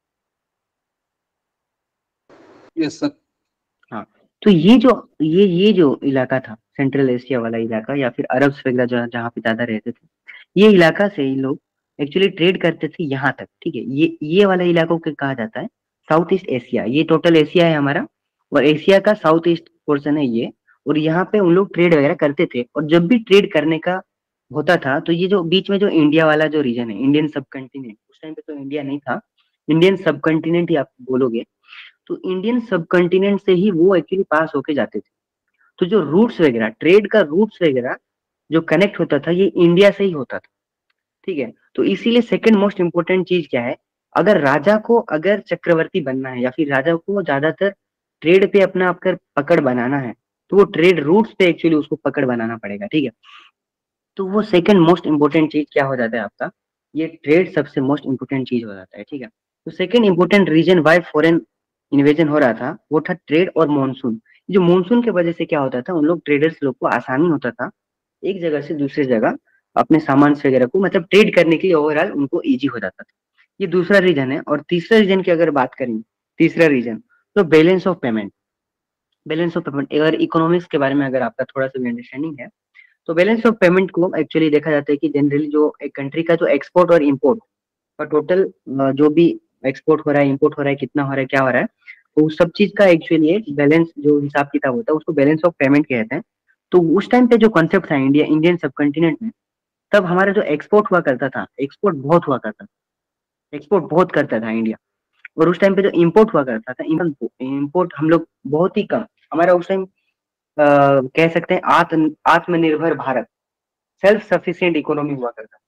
Yes sir. हाँ, तो ये जो ये ये जो इलाका था, सेंट्रल एशिया वाला इलाका, या फिर अरब्स वगैरह जहाँ जहाँ पे ज्यादा रहते थे, ये इलाका से इन लोग एक्चुअली ट्रेड करते थे यहाँ तक, ठीक है। ये ये वाला इलाकों को कहा जाता है साउथ ईस्ट एशिया। ये टोटल एशिया है हमारा, और एशिया का साउथ ईस्ट पोर्शन है ये। और यहाँ पे उन लोग ट्रेड वगैरह करते थे, और जब भी ट्रेड करने का होता था तो ये जो बीच में जो इंडिया वाला जो रीजन है, इंडियन सब कंटिनेंट, उस टाइम पे तो इंडिया नहीं था, इंडियन सब कंटिनेंट ही आप बोलोगे, तो इंडियन सब कंटिनेंट से ही वो एक्चुअली पास होके जाते थे। तो जो रूट्स वगैरह, ट्रेड का रूट्स वगैरह जो कनेक्ट होता था, ये इंडिया से ही होता था, ठीक है। तो इसीलिए सेकंड मोस्ट इंपोर्टेंट चीज क्या है, अगर राजा को अगर चक्रवर्ती बनना है, या फिर राजा को ज्यादातर ट्रेड पे अपना आपका पकड़ बनाना है, तो वो ट्रेड रूट्स पे एक्चुअली उसको पकड़ बनाना पड़ेगा, ठीक है। तो वो सेकंड मोस्ट इंपोर्टेंट चीज क्या हो जाता है आपका, ये ट्रेड सबसे मोस्ट इंपोर्टेंट चीज हो जाता है, ठीक है। तो second important reason why foreign invasion हो रहा था वो था ट्रेड और मॉनसून। जो मॉनसून के वजह से क्या होता था, उन लोग ट्रेडर्स लोग को आसानी होता था एक जगह से दूसरी जगह अपने सामान वगैरह को, मतलब ट्रेड करने के लिए ओवरऑल उनको इजी हो जाता था। ये दूसरा रीजन है। और तीसरा रीजन की अगर बात करें, तीसरा रीजन तो balance of payment. Balance of payment, अगर इकोनॉमिक्स के बारे में अगर आपका थोड़ा सा भी अंडरस्टैंडिंग है, तो बैलेंस ऑफ पेमेंट को एक्चुअली देखा जाता है कि जनरली जो एक कंट्री का जो एक्सपोर्ट और इम्पोर्ट का टोटल जो भी एक्सपोर्ट हो रहा है, इम्पोर्ट हो रहा है, कितना हो रहा है, क्या हो रहा है, तो उस सब चीज का एक्चुअली एक बैलेंस जो हिसाब किताब होता है उसको बैलेंस ऑफ पेमेंट कहते हैं। तो उस टाइम पे जो कॉन्सेप्ट था इंडिया इंडियन सब कंटिनेंट में, तब हमारा जो एक्सपोर्ट हुआ करता था, एक्सपोर्ट बहुत हुआ करता था, एक्सपोर्ट बहुत करता था इंडिया। और उस टाइम पे जो इम्पोर्ट हुआ करता था, इम्पोर्ट हम लोग बहुत ही कम, हमारा उस टाइम कह सकते हैं आत्म आत्मनिर्भर भारत, सेल्फ सफिशिएंट इकोनॉमी हुआ करता,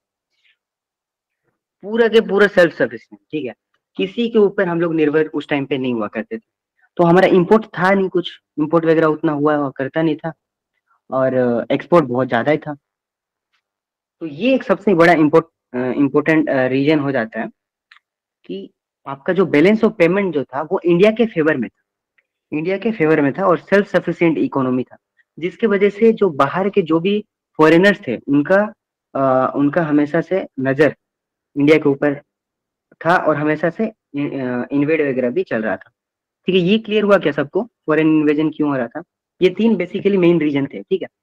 पूरा के पूरा सेल्फ सफिशिएंट, ठीक है, किसी के ऊपर हम लोग निर्भर उस टाइम पे नहीं हुआ करते थे। तो हमारा इंपोर्ट था नहीं, कुछ इंपोर्ट वगैरह उतना हुआ करता नहीं था, और एक्सपोर्ट बहुत ज्यादा ही था। तो ये एक सबसे बड़ा इम्पोर्ट इम्पोर्टेंट रीजन हो जाता है कि आपका जो बैलेंस ऑफ पेमेंट जो था वो इंडिया के फेवर में था, इंडिया के फेवर में था और सेल्फ सफिशिएंट इकोनॉमी था, जिसके वजह से जो बाहर के जो भी फॉरेनर्स थे उनका आ, उनका हमेशा से नजर इंडिया के ऊपर था और हमेशा से इन्वेड वगैरह भी चल रहा था। ठीक है, ये क्लियर हुआ क्या सबको, फॉरेन इन्वेजन क्यों हो रहा था? ये तीन बेसिकली मेन रीजन थे। ठीक है,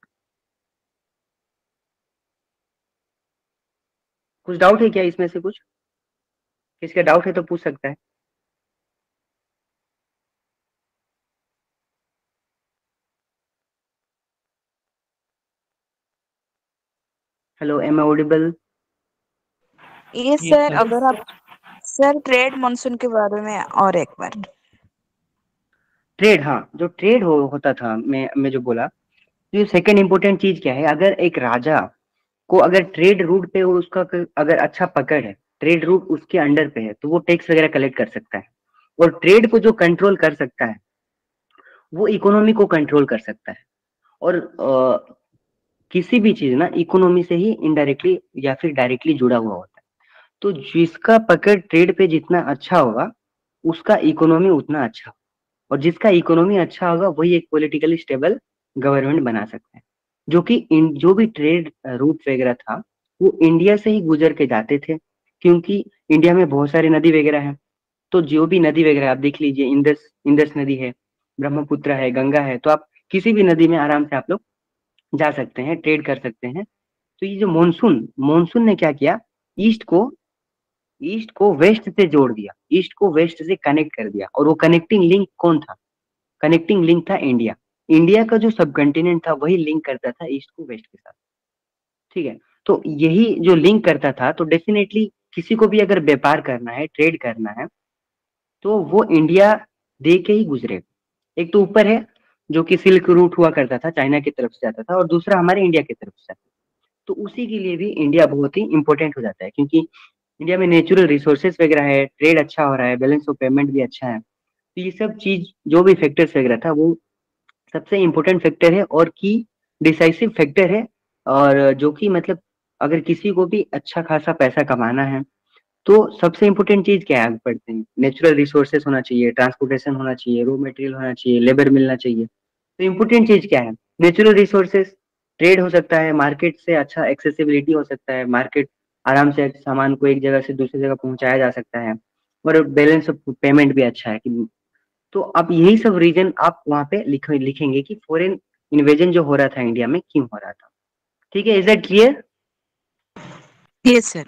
कुछ डाउट है क्या इसमें से? कुछ किसका डाउट है तो पूछ सकता है। Hello, am I audible? ये Yes, सर, sir. अगर आप सर ट्रेड मानसून के बारे में और एक बार। ट्रेड, हाँ, जो ट्रेड हो, होता था, मैं मैं जो बोला, तो सेकंड इंपॉर्टेंट चीज क्या है, अगर एक राजा को अगर ट्रेड रूट पे उसका क- अगर अच्छा पकड़ है, ट्रेड रूट उसके अंडर पे है, तो वो टैक्स वगैरह कलेक्ट कर सकता है, और ट्रेड को जो कंट्रोल कर सकता है वो इकोनॉमी को कंट्रोल कर सकता है। और अ, किसी भी चीज ना इकोनॉमी से ही इनडायरेक्टली या फिर डायरेक्टली जुड़ा हुआ होता है। तो जिसका पकड़ ट्रेड पे जितना अच्छा होगा उसका इकोनॉमी उतना अच्छा, और जिसका इकोनॉमी अच्छा होगा वही एक पॉलिटिकली स्टेबल गवर्नमेंट बना सकता है। जो कि इन जो भी ट्रेड रूट वगैरह था वो इंडिया से ही गुजर के जाते थे, क्योंकि इंडिया में बहुत सारी नदी वगैरह है। तो जो भी नदी वगैरह आप देख लीजिए, इंदस इंदस नदी है, ब्रह्मपुत्र है, गंगा है, तो आप किसी भी नदी में आराम से आप लोग जा सकते हैं, ट्रेड कर सकते हैं। तो ये जो मॉनसून मॉनसून ने क्या किया, ईस्ट को ईस्ट को वेस्ट से जोड़ दिया, ईस्ट को वेस्ट से कनेक्ट कर दिया। और वो कनेक्टिंग लिंक कौन था? कनेक्टिंग लिंक था इंडिया। इंडिया का जो सब कंटिनेंट था वही लिंक करता था ईस्ट को वेस्ट के साथ। ठीक है, तो यही जो लिंक करता था, तो डेफिनेटली किसी को भी अगर व्यापार करना है, ट्रेड करना है, तो वो इंडिया दे के ही गुजरेगा। एक तो ऊपर है जो कि सिल्क रूट हुआ करता था, चाइना की तरफ से जाता था, और दूसरा हमारे इंडिया की तरफ से जाता था। तो उसी के लिए भी इंडिया बहुत ही इंपॉर्टेंट हो जाता है, क्योंकि इंडिया में नेचुरल रिसोर्सेस वगैरह है, ट्रेड अच्छा हो रहा है, बैलेंस ऑफ पेमेंट भी अच्छा है। तो ये सब चीज जो भी फैक्टर्स वगैरह था वो सबसे इम्पोर्टेंट फैक्टर है और की डिसाइसिव फैक्टर है। और जो कि मतलब अगर किसी को भी अच्छा खासा पैसा कमाना है तो सबसे इम्पोर्टेंट चीज क्या है, आगे बढ़ते हैं, नेचुरल रिसोर्सेस होना चाहिए, ट्रांसपोर्टेशन होना चाहिए, रॉ मटेरियल होना चाहिए, लेबर मिलना चाहिए। तो इम्पोर्टेंट चीज क्या है? नेचुरल रिसोर्सेस, ट्रेड हो सकता है, मार्केट से अच्छा एक्सेसिबिलिटी हो सकता है, मार्केट आराम से सामान को एक जगह से दूसरी जगह पहुंचाया जा सकता है, और बैलेंस ऑफ पेमेंट भी अच्छा है कि। तो अब यही सब रीजन आप वहां पे लिख, लिखेंगे कि फॉरेन इन्वेजन जो हो रहा था इंडिया में क्यों हो रहा था। ठीक है, is that clear? Yes sir.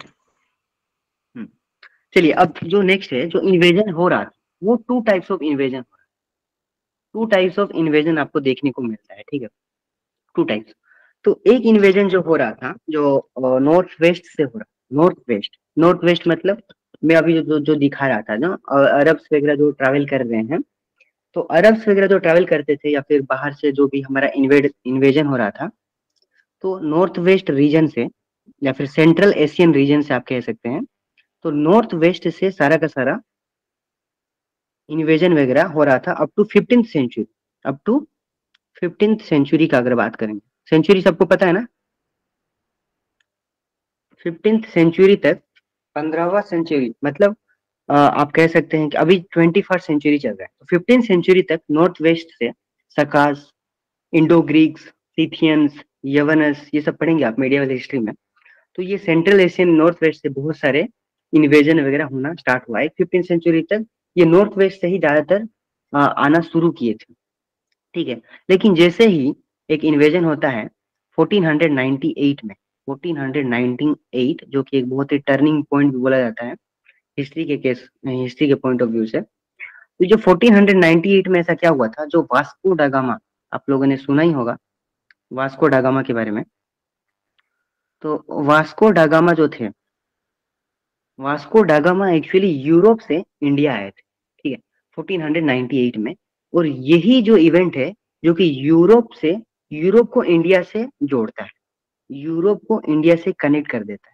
चलिए, अब जो नेक्स्ट है, जो इन्वेजन हो रहा था, वो two types of invasion two types of invasion आपको देखने को मिलता है। ठीक है, टू टाइप्स। तो एक इन्वेजन जो हो रहा था, जो नॉर्थ वेस्ट से हो रहा, नॉर्थ वेस्ट नॉर्थ वेस्ट मतलब मैं अभी जो जो, जो दिखा रहा था ना, अरब्स वगैरह जो ट्रैवल कर रहे हैं, तो अरब्स वगैरह जो ट्रैवल करते थे या फिर बाहर से जो भी हमारा इन्वेड इन्वेजन हो रहा था, तो नॉर्थ वेस्ट रीजन से या फिर सेंट्रल एशियन रीजन से आप कह सकते हैं, तो नॉर्थ वेस्ट से सारा का सारा इन्वेजन वगैरह हो रहा था up to fifteenth century. Up to fifteenth century का अगर बात करेंगे, सेंचुरी सबको पता है ना, फिफ्टींथ सेंचुरी तक, पंद्रहवा सेंचुरी मतलब अ, आप कह सकते हैं कि अभी ट्वेंटी फर्स्ट सेंचुरी चल रहा है, तो फिफ्टीन सेंचुरी तक नॉर्थ वेस्ट से सकास, इंडो ग्रीक्स, सीथियंस, यवनस, ये सब पढ़ेंगे आप मेडिएवल हिस्ट्री में। तो ये सेंट्रल एशियन नॉर्थ वेस्ट से बहुत सारे इन्वेजन वगैरह होना स्टार्ट हुआ है फिफ्टीन सेंचुरी तक। ये नॉर्थ वेस्ट से ही ज्यादातर अ, आना शुरू किए थे। ठीक है, लेकिन जैसे ही एक इन्वेजन होता है फोर्टीन नाइंटी एट में, फोर्टीन नाइंटी एट जो कि एक बहुत ही टर्निंग पॉइंट भी बोला जाता है हिस्ट्री के केस हिस्ट्री के पॉइंट ऑफ व्यू से। तो जो फोर्टीन नाइंटी एट में ऐसा क्या हुआ था, जो वास्को डा गामा, आप लोगों ने सुना ही होगा वास्को डा गामा के बारे में। तो वास्को डा गामा जो थे, Vasco da Gama actually Europe से इंडिया आए थे। ठीक है, फोर्टीन नाइंटी एट में और यही जो इवेंट है जो कि यूरोप से यूरोप को इंडिया से जोड़ता है, यूरोप को इंडिया से कनेक्ट कर देता है।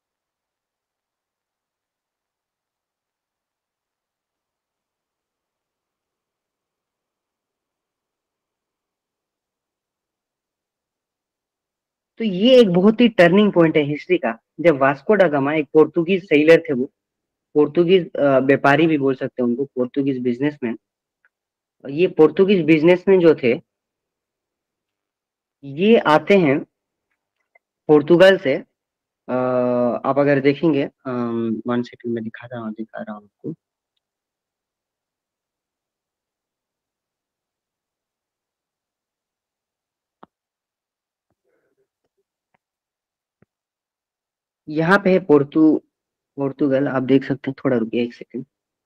तो ये एक बहुत ही टर्निंग पॉइंट है हिस्ट्री का, जब वास्को डा गामा, एक पोर्तुगीज सेलर थे, वो पोर्तुगीज व्यापारी भी बोल सकते हैं उनको, पोर्तुगीज बिजनेसमैन। ये पोर्तुगीज बिजनेसमैन जो थे, ये आते हैं पोर्तुगाल से। अ, आप अगर देखेंगे, वन सेकंड में दिखा रहा हूँ दिखा रहा हूँ आपको। यहाँ पे है पोर्तु पोर्तुगल, आप देख सकते हैं, थोड़ा रुकिए एक second.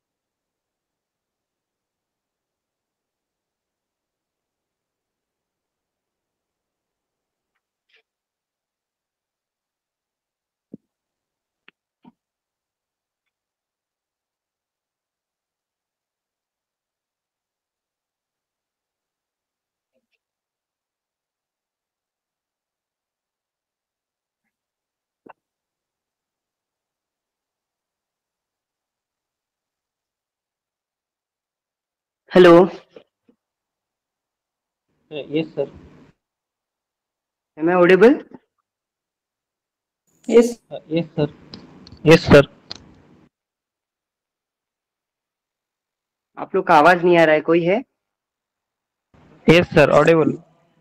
Hello, Yes, sir. Am I audible? Yes. Uh, Yes, sir. Yes, sir. आप लोग का आवाज नहीं आ रहा है, कोई है? Yes, sir. Audible.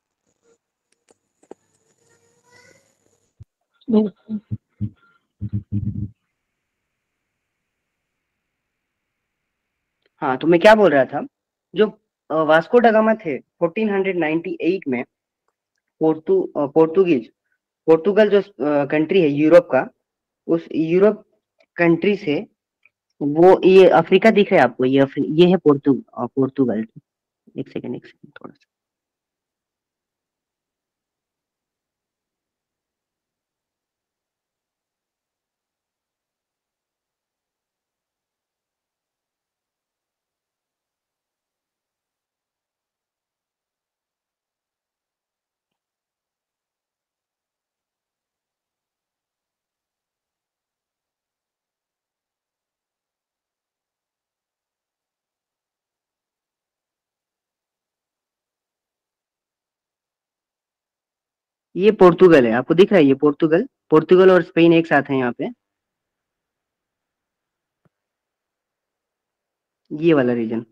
हाँ, तो मैं क्या बोल रहा था, जो अ, वास्को डा गामा थे फोर्टीन नाइंटी एट में, पोर्तु अ, पोर्तुगीज पोर्तुगल जो कंट्री है यूरोप का, उस यूरोप कंट्री से, वो ये अफ्रीका दिख रहा है आपको, ये अफ्री, ये है पोर्तु अ, पोर्तुगल। एक सेकंड एक सेकंड थोड़ा सा। ये पोर्तुगल है, आपको दिख रहा है, ये पोर्तुगल पोर्तुगल और स्पेन एक साथ है यहाँ पे, ये वाला रीजन।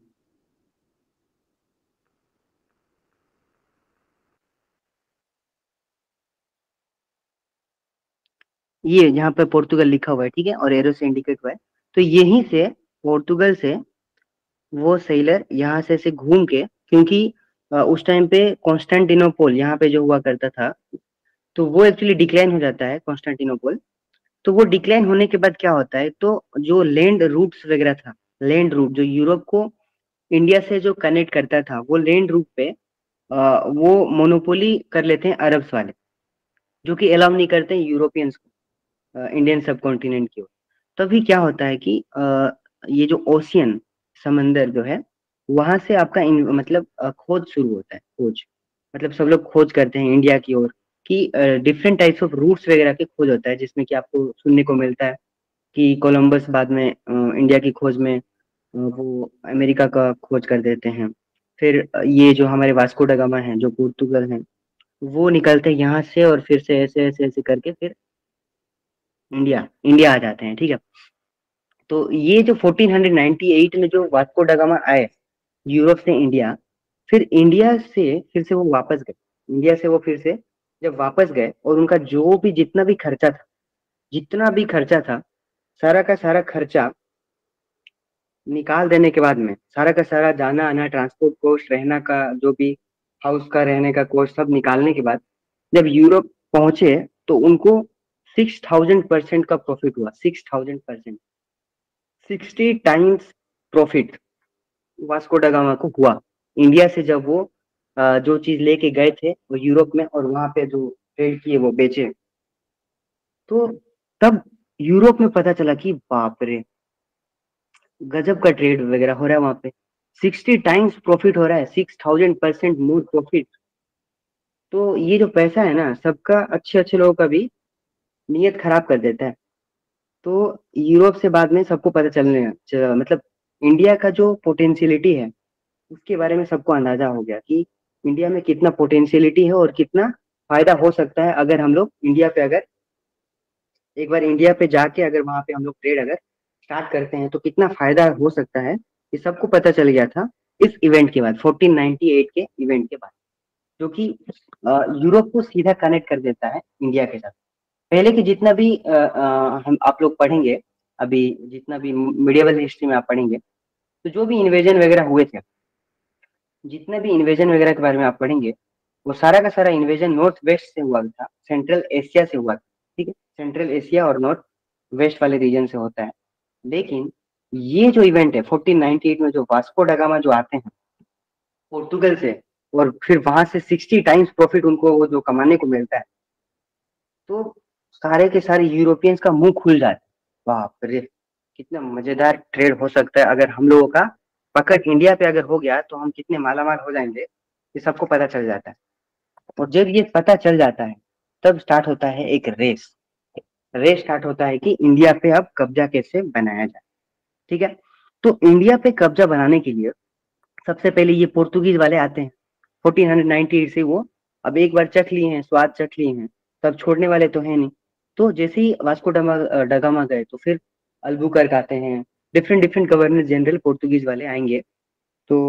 ये यहाँ पे पोर्तुगल लिखा हुआ है, ठीक है, और एरो से इंडिकेट हुआ है। तो यहीं से, पोर्तुगल से, वो सेलर यहाँ से से घूम के, क्योंकि अ, उस टाइम पे कॉन्स्टेंटिनोपोल यहाँ पे जो हुआ करता था, तो वो एक्चुअली डिक्लाइन हो जाता है कॉन्स्टेंटिनोपोल। तो वो डिक्लाइन होने के बाद क्या होता है, तो जो लैंड रूट्स वगैरह था, लैंड रूट जो यूरोप को इंडिया से जो कनेक्ट करता था, वो लैंड रूट पे अ, वो मोनोपोली कर लेते हैं अरब्स वाले, जो कि अलाउ नहीं करते हैं यूरोपियंस को इंडियन सब कॉन्टिनेंट की ओर। तभी क्या होता है कि अ, ये जो ओशियन, समंदर जो है, वहां से आपका इन, मतलब अ, खोज शुरू होता है, खोज, मतलब सब लोग खोज करते हैं इंडिया की ओर, कि डिफरेंट टाइप्स ऑफ रूट्स वगैरह के खोज होता है, जिसमें कि आपको सुनने को मिलता है कि कोलंबस बाद में अ, इंडिया की खोज में, अ, वो अमेरिका का खोज कर देते हैं। फिर अ, ये जो हमारे वास्को ड गामा है, जो पोर्तुगल है, वो निकलते हैं यहाँ से, और फिर से ऐसे ऐसे ऐसे करके फिर इंडिया इंडिया आ जाते हैं, ठीक है। तो ये जो फोर्टीन नाइंटी एट में जो वास्को ड गामा आए यूरोप से इंडिया, फिर इंडिया से फिर से वो वापस गए, इंडिया से वो फिर से जब वापस गए, और उनका जो भी जितना भी खर्चा था, जितना भी खर्चा था, सारा का सारा खर्चा निकाल देने के बाद में, सारा का सारा जाना आना, ट्रांसपोर्ट कॉस्ट, रहना का जो भी हाउस का रहने का कॉस्ट, सब निकालने के बाद जब यूरोप पहुंचे, तो उनको सिक्स थाउजेंड परसेंट का प्रॉफिट हुआ, six thousand percent, sixty times profit Vasco da Gama को हुआ इंडिया से, जब वो अ, जो चीज लेके गए थे वो यूरोप में, और वहां पे जो ट्रेड किए वो बेचे। तो तब यूरोप में पता चला कि बाप रे, गजब का ट्रेड वगैरह हो रहा है वहां पे। सिक्सटी टाइम्स प्रॉफिट हो रहा है, six thousand percent more profit. तो ये जो पैसा है ना, सबका, अच्छे अच्छे लोगों का भी नीयत खराब कर देता है। तो यूरोप से बाद में सबको पता चलने च- मतलब इंडिया का जो पोटेंशियलिटी है उसके बारे में सबको अंदाजा हो गया कि इंडिया में कितना पोटेंशियलिटी है और कितना फायदा हो सकता है अगर हम लोग इंडिया पे अगर एक बार इंडिया पे जाके अगर वहां पे हम लोग ट्रेड अगर स्टार्ट करते हैं तो कितना फायदा हो सकता है। ये सबको पता चल गया था इस इवेंट के बाद, फोर्टीन नाइंटी एट के इवेंट के बाद, जो कि अ, यूरोप को सीधा कनेक्ट कर देता है इंडिया के साथ। पहले के जितना भी अ, अ, हम आप लोग पढ़ेंगे, अभी जितना भी मिडिएवल हिस्ट्री में आप पढ़ेंगे, तो जो भी इन्वेजन वगैरह हुए थे, जितने भी इन्वेजन वगैरह के बारे में आप पढ़ेंगे, वो सारा का सारा इन्वेजन नॉर्थ वेस्ट से हुआ था, सेंट्रल एशिया से हुआ था। ठीक है, सेंट्रल एशिया और नॉर्थ वेस्ट वाले रीजन से होता है। लेकिन ये जो इवेंट है फोर्टीन नाइंटी एट में, जो वास्को डगामा जो आते हैं पोर्टुगल से, और फिर वहां से सिक्सटी टाइम्स प्रॉफिट उनको वो जो कमाने को मिलता है, तो सारे के सारे यूरोपियंस का मुंह खुल जाता है, बाप रे कितना मजेदार ट्रेड हो सकता है अगर हम लोगों का पकड़ इंडिया पे अगर हो गया तो हम कितने मालामाल हो जाएंगे, ये सबको पता चल जाता है। और जब ये पता चल जाता है तब स्टार्ट होता है एक रेस। रेस स्टार्ट होता है कि इंडिया पे अब कब्जा कैसे बनाया जाए। ठीक है, तो इंडिया पे कब्जा बनाने के लिए सबसे पहले ये पोर्तुगीज वाले आते हैं फोर्टीन नाइंटी एट से। वो अब एक बार चख लिए हैं, स्वाद चख लिए हैं, तब छोड़ने वाले तो है नहीं। तो जैसे ही वास्को डमा डगामा गए तो फिर अल्बुकर्क आते हैं, different different governor general Portuguese वाले आएंगे। तो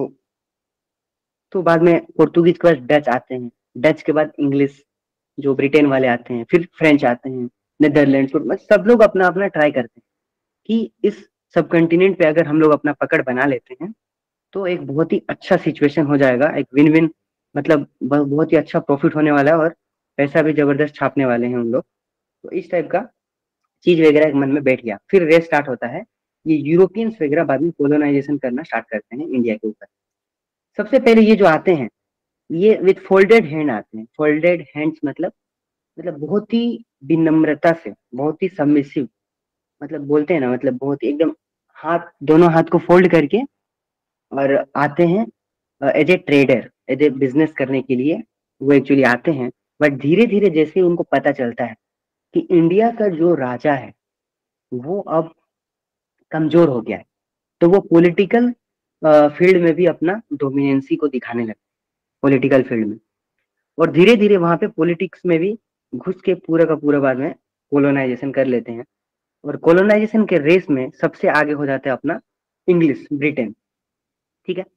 तो बाद में पोर्तुगीज के बाद डच आते हैं, डच के बाद इंग्लिश जो ब्रिटेन वाले आते हैं, फिर फ्रेंच आते हैं, नेदरलैंड, मतलब सब लोग अपना अपना ट्राई करते हैं कि इस सब कंटिनेंट पे अगर हम लोग अपना पकड़ बना लेते हैं तो एक बहुत ही अच्छा सिचुएशन हो जाएगा, एक विन विन, मतलब ब- बहुत ही अच्छा प्रॉफिट होने वाला है और पैसा भी जबरदस्त छापने वाले हैं हम लोग। तो इस टाइप का चीज वगैरह मन में बैठ गया। फिर रेस स्टार्ट होता है, ये यूरोपियंस वगैरह बाद में कोलोनाइजेशन करना स्टार्ट करते हैं इंडिया के ऊपर। सबसे पहले ये जो आते हैं, ये विथ फोल्डेड हैंड आते हैं। फोल्डेड हैंड्स मतलब मतलब बहुत ही विनम्रता से, बहुत ही सबमिसिव, मतलब बोलते हैं ना, मतलब बहुत ही एकदम हाथ, दोनों हाथ को फोल्ड करके और आते हैं as a trader, as a business करने के लिए वो एक्चुअली आते हैं। बट धीरे धीरे जैसे ही उनको पता चलता है कि इंडिया का जो राजा है वो अब कमजोर हो गया है, तो वो पॉलिटिकल फील्ड में भी अपना डोमिनेंसी को दिखाने लगे, पॉलिटिकल फील्ड में। और धीरे धीरे वहां पे पॉलिटिक्स में भी घुस के पूरा का पूरा बाद में कोलोनाइजेशन कर लेते हैं। और कोलोनाइजेशन के रेस में सबसे आगे हो जाता है अपना इंग्लिश, ब्रिटेन। ठीक है,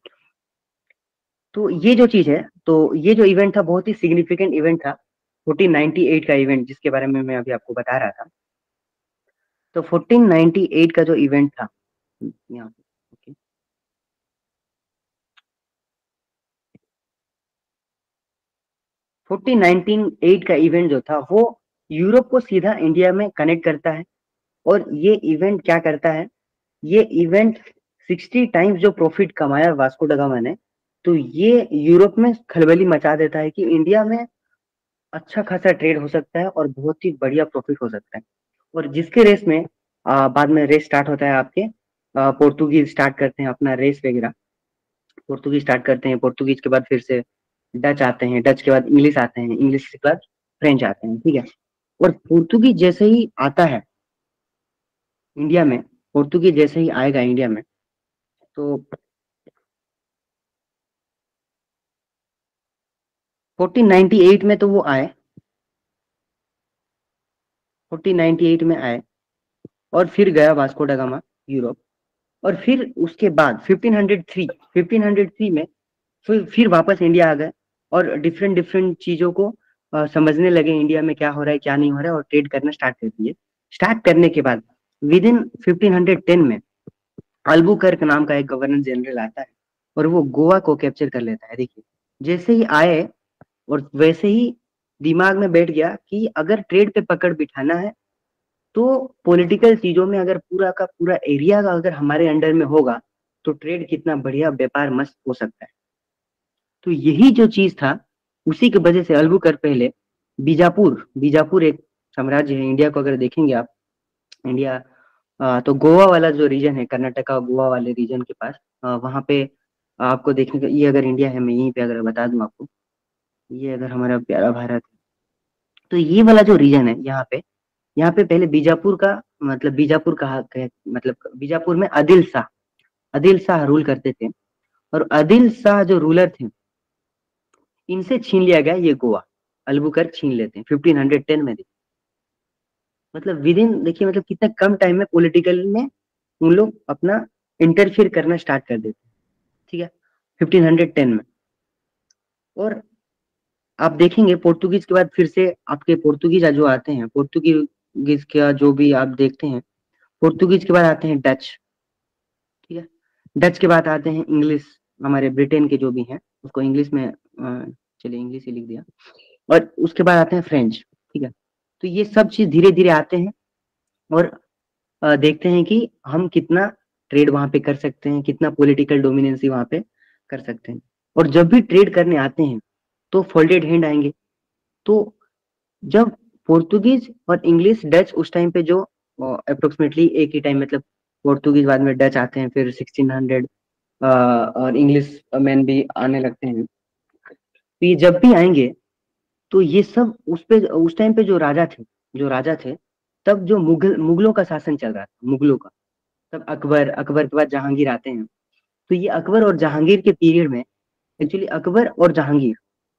तो ये जो चीज है, तो ये जो इवेंट था बहुत ही सिग्निफिकेंट इवेंट था, फोर्टीन नाइंटी एट का इवेंट जिसके बारे में मैं अभी आपको बता रहा था। तो फोर्टीन नाइंटी एट का जो इवेंट था यहाँ पे, ओके, फोर्टीन नाइंटी एट का इवेंट जो था वो यूरोप को सीधा इंडिया में कनेक्ट करता है। और ये इवेंट क्या करता है, ये इवेंट सिक्सटी टाइम्स जो प्रॉफिट कमाया वास्को ड गामा ने, तो ये यूरोप में खलबली मचा देता है कि इंडिया में अच्छा खासा ट्रेड हो सकता है और बहुत ही बढ़िया प्रॉफिट हो सकता है। और जिसके रेस में आ, बाद में रेस स्टार्ट होता है आपके, आ, पोर्तुगीज स्टार्ट करते हैं अपना रेस वगैरह। पोर्तुगीज स्टार्ट करते हैं, पोर्तुगीज के बाद फिर से डच आते हैं, डच के बाद इंग्लिश आते हैं, इंग्लिश के बाद फ्रेंच आते हैं। ठीक है, और पोर्तुगीज जैसे ही आता है इंडिया में, पोर्तुगीज जैसे ही आएगा इंडिया में, तो फोर्टीन नाइंटी एट में तो वो आए, फोर्टीन नाइंटी एट में आए और फिर गया वास्को ड गामा यूरोप। और फिर उसके बाद fifteen hundred three, fifteen hundred three में फिर फिर वापस इंडिया आ गए और डिफरेंट डिफरेंट चीजों को अ, समझने लगे इंडिया में क्या हो रहा है क्या नहीं हो रहा है, और ट्रेड करना स्टार्ट कर दिए। स्टार्ट करने के बाद within fifteen hundred ten में अल्बुकर्क नाम का एक गवर्नर जनरल आता है और वो गोवा को कैप्चर कर लेता है। देखिए, जैसे ही आए और वैसे ही दिमाग में बैठ गया कि अगर ट्रेड पे पकड़ बिठाना है तो पॉलिटिकल चीजों में अगर पूरा का पूरा एरिया का अगर हमारे अंडर में होगा तो ट्रेड कितना बढ़िया व्यापार मस्त हो सकता है। तो यही जो चीज था, उसी की वजह से अल्बुकर्क पहले बीजापुर, बीजापुर एक साम्राज्य है इंडिया को अगर देखेंगे आप, इंडिया, अ, तो गोवा वाला जो रीजन है, कर्नाटका गोवा वाले रीजन के पास, वहां पे आपको देखने को, ये अगर इंडिया है, मैं यहीं पे अगर बता दूं आपको, ये अगर हमारा प्यारा भारत है, तो ये वाला जो रीजन है यहाँ पे, यहाँ पे पहले बीजापुर का, मतलब बीजापुर कहा कह- मतलब बीजापुर में आदिल शाह, आदिल शाह रूल करते थे। और आदिल शाह जो रूलर थे, इनसे छीन लिया गया ये गोवा, अल्बुकर्क छीन लेते हैं फिफ्टीन हंड्रेड टेन में। मतलब विद इन, देखिए मतलब कितना कम टाइम में पॉलिटिकल में उन लोग अपना इंटरफियर करना स्टार्ट कर देते हैं, ठीक है, फिफ्टीन हंड्रेड टेन में। और आप देखेंगे पोर्तुगीज के बाद फिर से आपके पोर्तुगीज जो आते हैं, पोर्तुगीज का जो भी आप देखते हैं, पोर्तुगीज के बाद आते हैं डच, ठीक है, डच के बाद आते हैं इंग्लिश, हमारे ब्रिटेन के जो भी हैं उसको इंग्लिश में अ, चलिए इंग्लिश ही लिख दिया। और उसके बाद आते हैं फ्रेंच, ठीक है। तो ये सब चीज धीरे धीरे आते हैं और अ, देखते हैं कि हम कितना ट्रेड वहां पे कर सकते हैं, कितना पॉलिटिकल डोमिनेंसी वहां पे कर सकते हैं। और जब भी ट्रेड करने आते हैं तो फोल्डेड हैंड आएंगे। तो जब पोर्तुगीज और इंग्लिश डच उस टाइम पे जो अप्रोक्सीमेटली एक ही टाइम, मतलब पोर्तुगीज बाद में डच आते हैं, फिर सिक्सटीन हंड्रेड और इंग्लिश मैन भी आने लगते हैं। तो ये जब भी आएंगे तो ये सब उस पे, उस टाइम पे जो राजा थे, जो राजा थे तब जो मुगल मुगलों का शासन चल रहा था, मुगलों का, तब अकबर, अकबर के बाद जहांगीर आते हैं। तो ये अकबर और जहांगीर के पीरियड में, एक्चुअली अकबर और जहांगीर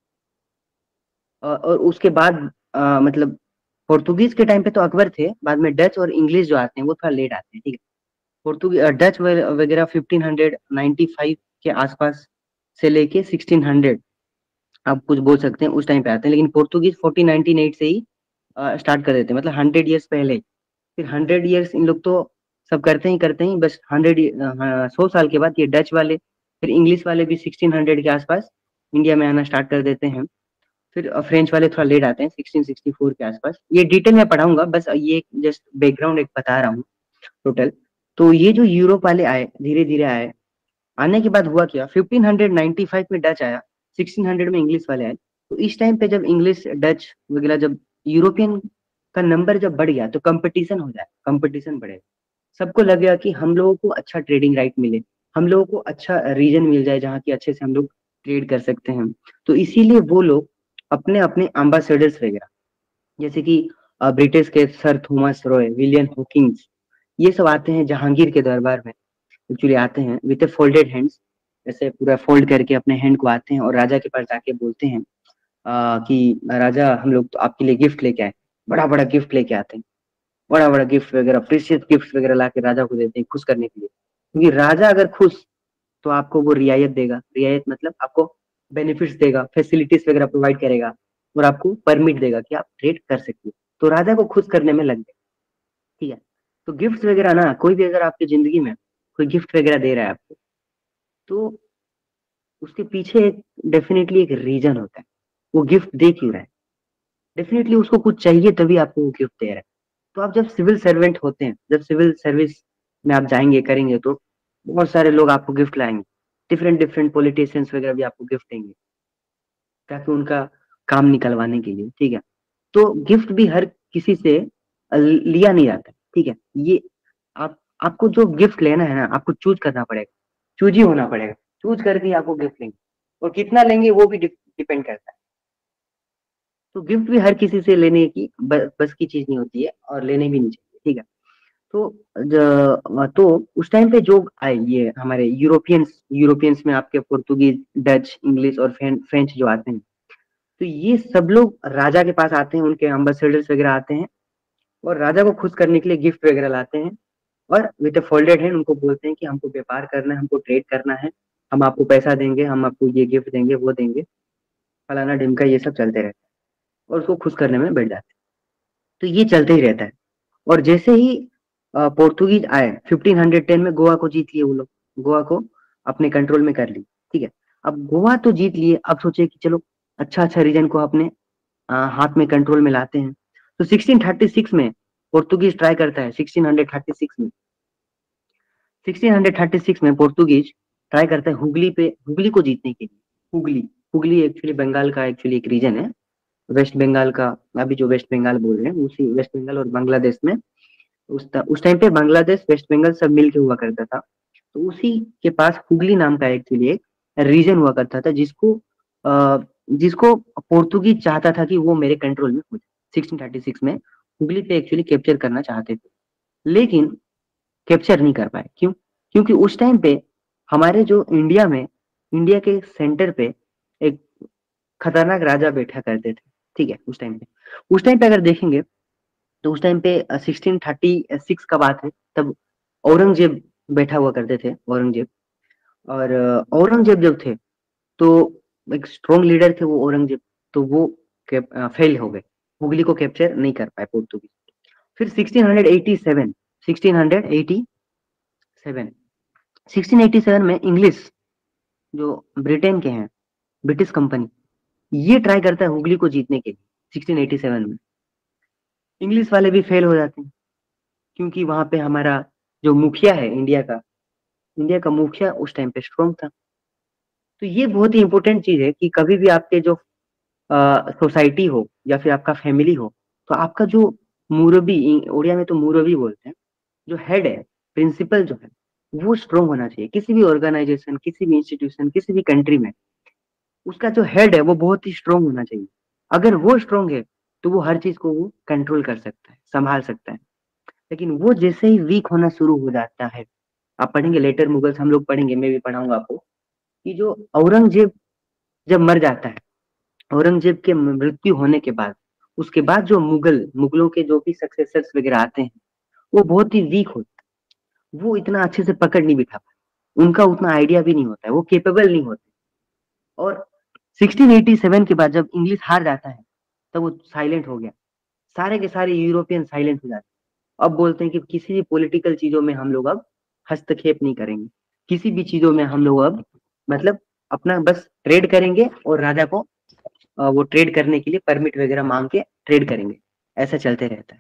अ, और उसके बाद अ, मतलब पोर्तुगीज के टाइम पे तो अकबर थे, बाद में डच और इंग्लिश जो आते हैं वो थोड़ा लेट आते हैं, ठीक है। पोर्तुगी डच वगैरह फिफ्टीन हंड्रेड नाइन्टी फाइव के आसपास से लेके सिक्सटीन हंड्रेड आप कुछ बोल सकते हैं उस टाइम पे आते हैं। लेकिन पोर्तुगीज फोर्टीन नाइनटीन एट से ही स्टार्ट कर देते हैं, मतलब हंड्रेड ईयर्स पहले। फिर हंड्रेड ईयर्स इन लोग तो सब करते ही करते ही, बस हंड्रेड सौ साल के बाद ये डच वाले, फिर इंग्लिश वाले भी सिक्सटीन हंड्रेड के आसपास इंडिया में आना स्टार्ट कर देते हैं। फिर फ्रेंच वाले थोड़ा लेट आते हैं सिक्सटीन सिक्सटी फोर के आसपास। ये डिटेल में पढ़ाऊंगा, बस ये जस्ट बैकग्राउंड एक बता रहा हूँ टोटल। तो ये जो यूरोप वाले आए, धीरे धीरे आए, आने के बाद हुआ क्या, फिफ्टीन नाइन्टी फाइव में डच आया, सिक्सटीन हंड्रेड में इंग्लिश वाले आए। तो इस टाइम पे जब इंग्लिश डच वगैरह, जब यूरोपियन का नंबर जब बढ़ गया तो कंपटीशन हो जाए, कंपटीशन बढ़ेगा। सबको लगेगा कि हम लोगों को अच्छा ट्रेडिंग राइट मिले, हम लोगों को अच्छा रीजन मिल जाए जहाँ की अच्छे से हम लोग ट्रेड कर सकते हैं। तो इसीलिए वो लोग अपने अपने एम्बेसडर्स वगैरह, जैसे कि ब्रिटिश के sir Thomas Roy, William Hawkins, ये सब आते हैं जहांगीर के दरबार में। एक्चुअली आते हैं विद फोल्डेड हैंड्स, ऐसे पूरा फोल्ड करके अपने हैंड को आते हैं और राजा के पास जाके बोलते हैं आ, कि राजा हम लोग तो आपके लिए गिफ्ट लेके आए। बड़ा बड़ा गिफ्ट लेके आते हैं, बड़ा बड़ा गिफ्ट वगैरह, प्रीशियस गिफ्ट वगैरह ला के राजा को देते हैं खुश करने के लिए। क्योंकि राजा अगर खुश तो आपको वो रियायत देगा, रियायत मतलब आपको बेनिफिट्स देगा, फैसिलिटीज वगैरह प्रोवाइड करेगा और आपको परमिट देगा कि आप ट्रेड कर सकते हो। तो राजा को खुश करने में लग गए, ठीक है। तो गिफ्ट वगैरह ना, कोई भी अगर आपकी जिंदगी में कोई गिफ्ट वगैरह दे रहा है आपको, तो उसके पीछे एक डेफिनेटली एक रीजन होता है, वो गिफ्ट दे क्यों रहा है। डेफिनेटली उसको कुछ चाहिए तभी आपको वो गिफ्ट दे रहा है। तो आप जब सिविल सर्वेंट होते हैं, जब सिविल सर्विस में आप जाएंगे करेंगे, तो बहुत सारे लोग आपको गिफ्ट लाएंगे, डिफरेंट डिफरेंट पॉलिटिशियंस वगैरह भी आपको गिफ्ट देंगे ताकि उनका काम निकलवाने के लिए, ठीक है। तो गिफ्ट भी हर किसी से लिया नहीं जाता, ठीक है। ये आप, आपको जो गिफ्ट लेना है ना, आपको चूज करना पड़ेगा, चूज ही होना पड़ेगा, चूज करके ही आपको गिफ्ट लेंगे। और कितना लेंगे वो भी डिपेंड करता है। तो गिफ्ट भी हर किसी से लेने की ब- बस की चीज नहीं होती है, और लेने भी नहीं चाहिए, ठीक है। तो ज- तो उस टाइम पे जो आए ये हमारे यूरोपियंस, यूरोपियंस में आपके पोर्तुगीज, डच, इंग्लिश और फ्रेंच जो आते हैं, तो ये सब लोग राजा के पास आते हैं, उनके एम्बेसडर्स वगैरह आते हैं और राजा को खुश करने के लिए गिफ्ट वगैरह लाते हैं। और विद फोल्डेड हैंड उनको बोलते हैं कि हमको व्यापार करना है, हमको ट्रेड करना है, हम आपको पैसा देंगे, हम आपको ये गिफ्ट देंगे, वो देंगे, फलाना ढिमका, ये सब चलते रहता है और उसको खुश करने में बैठ जाते हैं। तो ये चलते ही रहता है। और जैसे ही अ, पोर्तुगीज आए फिफ्टीन हंड्रेड टेन में, गोवा को जीत लिए वो लोग, गोवा को अपने कंट्रोल में कर ली, ठीक है। अब गोवा तो जीत लिए, अब सोचे कि चलो अच्छा अच्छा रीजन को अपने अ, हाथ में कंट्रोल में लाते हैं। तो सिक्सटीन थर्टी सिक्स में पोर्तुगीज ट्राई करता है, सिक्सटीन थर्टी सिक्स में, सिक्सटीन थर्टी सिक्स में पोर्तुगीज ट्राई करता है हुगली पे, हुगली को जीतने के लिए। हुगली, हुगली एक्चुअली बंगाल का एक्चुअली एक रीजन है, वेस्ट बंगाल का। अभी जो वेस्ट बंगाल बोल रहे हैं उसी वेस्ट बंगाल और बांग्लादेश में, उस उस टाइम पे बांग्लादेश वेस्ट बंगाल सब मिलके हुआ करता था। तो उसी के पास हुगली नाम का एक्चुअली एक रीजन हुआ करता था, जिसको आ, जिसको पोर्तुगीज चाहता था कि वो मेरे कंट्रोल में हो जाए। सिक्सटीन थर्टी सिक्स में हुगली पे एक्चुअली कैप्चर करना चाहते थे, लेकिन कैप्चर नहीं कर पाए। क्यों? क्योंकि उस टाइम पे हमारे जो इंडिया में, इंडिया के सेंटर पे एक खतरनाक राजा बैठा करते थे। ठीक है, उस टाइम पे उस टाइम पे अगर देखेंगे तो उस टाइम पे सिक्सटीन थर्टी सिक्स का बात है, तब औरंगजेब बैठा हुआ करते थे, औरंगजेब। और अ, औरंगजेब जब थे तो एक स्ट्रॉन्ग लीडर थे वो औरंगजेब, तो वो फेल हो गए, हुगली को कैप्चर नहीं कर पाए पोर्तुगीज। फिर sixteen eighty seven sixteen eighty seven sixteen eighty seven में इंग्लिश, जो ब्रिटेन के हैं, ब्रिटिश कंपनी, ये ट्राई करता है हुगली को जीतने के लिए सिक्सटीन एटी सेवन में। इंग्लिश वाले भी फेल हो जाते हैं, क्योंकि वहां पे हमारा जो मुखिया है इंडिया का, इंडिया का मुखिया उस टाइम पे स्ट्रॉन्ग था। तो ये बहुत ही इंपॉर्टेंट चीज है कि कभी भी आपके जो सोसाइटी हो या फिर आपका फैमिली हो, तो आपका जो मुरबी, उड़िया में तो मुरबी बोलते हैं, जो हेड है, प्रिंसिपल जो है, वो स्ट्रॉन्ग होना चाहिए। किसी भी ऑर्गेनाइजेशन, किसी भी इंस्टीट्यूशन, किसी भी कंट्री में उसका जो हेड है वो बहुत ही स्ट्रॉन्ग होना चाहिए। अगर वो स्ट्रॉन्ग है तो वो हर चीज को वो कंट्रोल कर सकता है, संभाल सकता है। लेकिन वो जैसे ही वीक होना शुरू हो जाता है, आप पढ़ेंगे लेटर मुगल्स, हम लोग पढ़ेंगे, मैं भी पढ़ाऊंगा आपको, कि जो औरंगजेब जब मर जाता है, औरंगजेब के मृत्यु होने के बाद, उसके बाद जो मुगल मुगलों के जो भी सक्सेसर्स वगैरह आते हैं, वो बहुत ही वीक होते हैं, वो इतना अच्छे से पकड़ नहीं बिठा पाते, उनका उतना आइडिया भी नहीं होता है, वो केपेबल नहीं होते। और सिक्सटीन एटी सेवन के बाद जब इंग्लिश हार जाता है, तब वो साइलेंट हो गया, सारे के सारे यूरोपियन साइलेंट हो जाते हैं। अब बोलते हैं कि किसी भी पॉलिटिकल चीजों में हम लोग अब हस्तक्षेप नहीं करेंगे, किसी भी चीजों में हम लोग अब मतलब अपना बस ट्रेड करेंगे, और राजा को अ, वो ट्रेड करने के लिए परमिट वगैरह मांग के ट्रेड करेंगे, ऐसा चलते रहता है।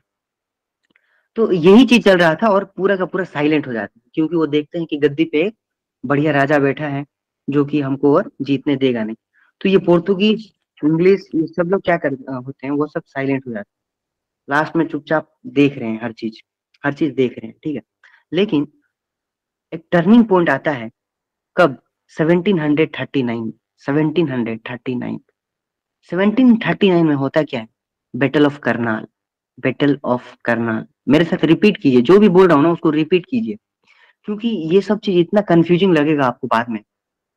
तो यही चीज चल रहा था, और पूरा का पूरा साइलेंट हो जाता है, क्योंकि वो देखते हैं कि गद्दी पे एक बढ़िया राजा बैठा है जो कि हमको और जीतने देगा नहीं। तो ये पोर्तुगीज, इंग्लिश, ये सब लोग क्या कर अ, होते हैं, वो सब साइलेंट हो जाते हैं, लास्ट में चुपचाप देख रहे हैं, हर चीज हर चीज देख रहे हैं। ठीक है, लेकिन एक टर्निंग पॉइंट आता है, कब? Seventeen thirty nine seventeen thirty nine seventeen thirty nine में होता क्या है? Battle of Karnal. Battle of Karnal, मेरे साथ रिपीट कीजिए, जो भी बोल रहा हूँ ना उसको रिपीट कीजिए, क्योंकि ये सब चीज इतना कंफ्यूजिंग लगेगा आपको बाद में,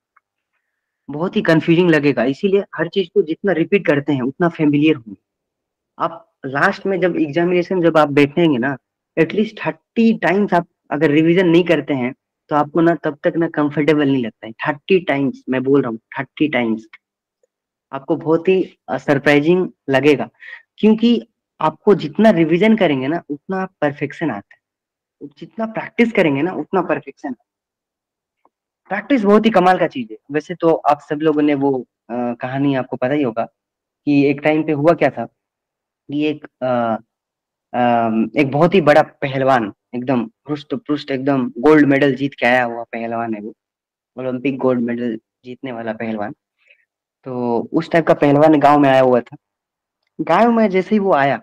बहुत ही कंफ्यूजिंग लगेगा। इसीलिए हर चीज को जितना रिपीट करते हैं उतना फेमिलियर होंगे आप। लास्ट में जब एग्जामिनेशन जब आप बैठेंगे ना, एटलीस्ट थर्टी टाइम्स आप अगर रिवीजन नहीं करते हैं, तो आपको ना तब तक ना कंफर्टेबल नहीं लगता है। थर्टी टाइम्स मैं बोल रहा हूँ, थर्टी टाइम्स आपको बहुत ही सरप्राइजिंग लगेगा, क्योंकि आपको जितना रिवीजन करेंगे ना उतना परफेक्शन आता है, जितना प्रैक्टिस करेंगे ना उतना परफेक्शन। प्रैक्टिस बहुत ही कमाल का चीज है। वैसे तो आप सब लोगों ने वो अ, कहानी आपको पता ही होगा कि एक टाइम पे हुआ क्या था, कि एक अ, अ, एक बहुत ही बड़ा पहलवान, एकदम पृष्ठ पृष्ठ एकदम गोल्ड मेडल जीत के आया हुआ पहलवान है वो, ओलंपिक गोल्ड मेडल जीतने वाला पहलवान। तो उस टाइप का पहलवान गांव में आया हुआ था। गांव में जैसे ही वो आया,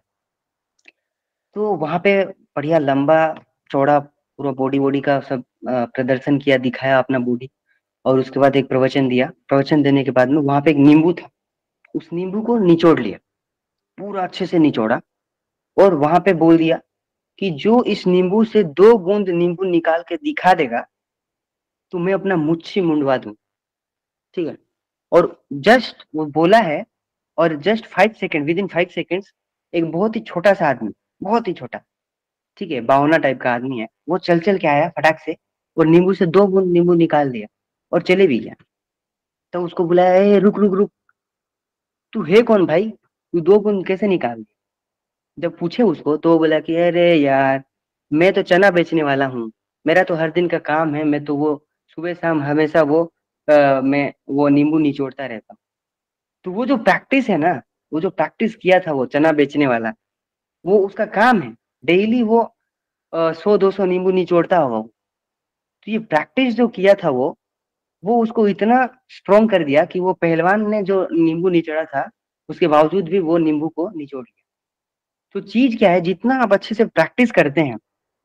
तो वहां पे बढ़िया लंबा चौड़ा पूरा बॉडी बॉडी का सब अ, प्रदर्शन किया, दिखाया अपना बॉडी। और उसके बाद एक प्रवचन दिया। प्रवचन देने के बाद में वहां पे एक नींबू था, उस नींबू को निचोड़ लिया, पूरा अच्छे से निचोड़ा, और वहां पे बोल दिया कि जो इस नींबू से दो बूंद नींबू निकाल के दिखा देगा, तो मैं अपना मुच्छी मुंडवा दूं। ठीक है, और जस्ट वो बोला है, और just five second, within five seconds, एक बहुत ही छोटा सा आदमी, बहुत ही छोटा, ठीक है, बावना टाइप का आदमी है, वो चल चल के आया फटाक से, और नींबू से दो बूंद नींबू निकाल दिया और चले भी गया। तो उसको बुलाया, ए रुक रुक रुक, तू है कौन भाई, तू दो बूंद कैसे निकाल दिया? जब पूछे उसको तो वो बोला कि अरे यार, मैं तो चना बेचने वाला हूँ, मेरा तो हर दिन का काम है, मैं तो वो सुबह शाम हमेशा वो आ, मैं वो नींबू निचोड़ता रहता हूँ। तो वो जो प्रैक्टिस है ना, वो जो प्रैक्टिस किया था वो चना बेचने वाला, वो उसका काम है, डेली वो सौ दो सौ नींबू निचोड़ता होगा वो। तो ये प्रैक्टिस जो किया था वो वो उसको इतना स्ट्रॉन्ग कर दिया कि वो पहलवान ने जो नींबू निचोड़ा था, उसके बावजूद भी वो नींबू को निचोड़ लिया। तो चीज क्या है, जितना आप अच्छे से प्रैक्टिस करते हैं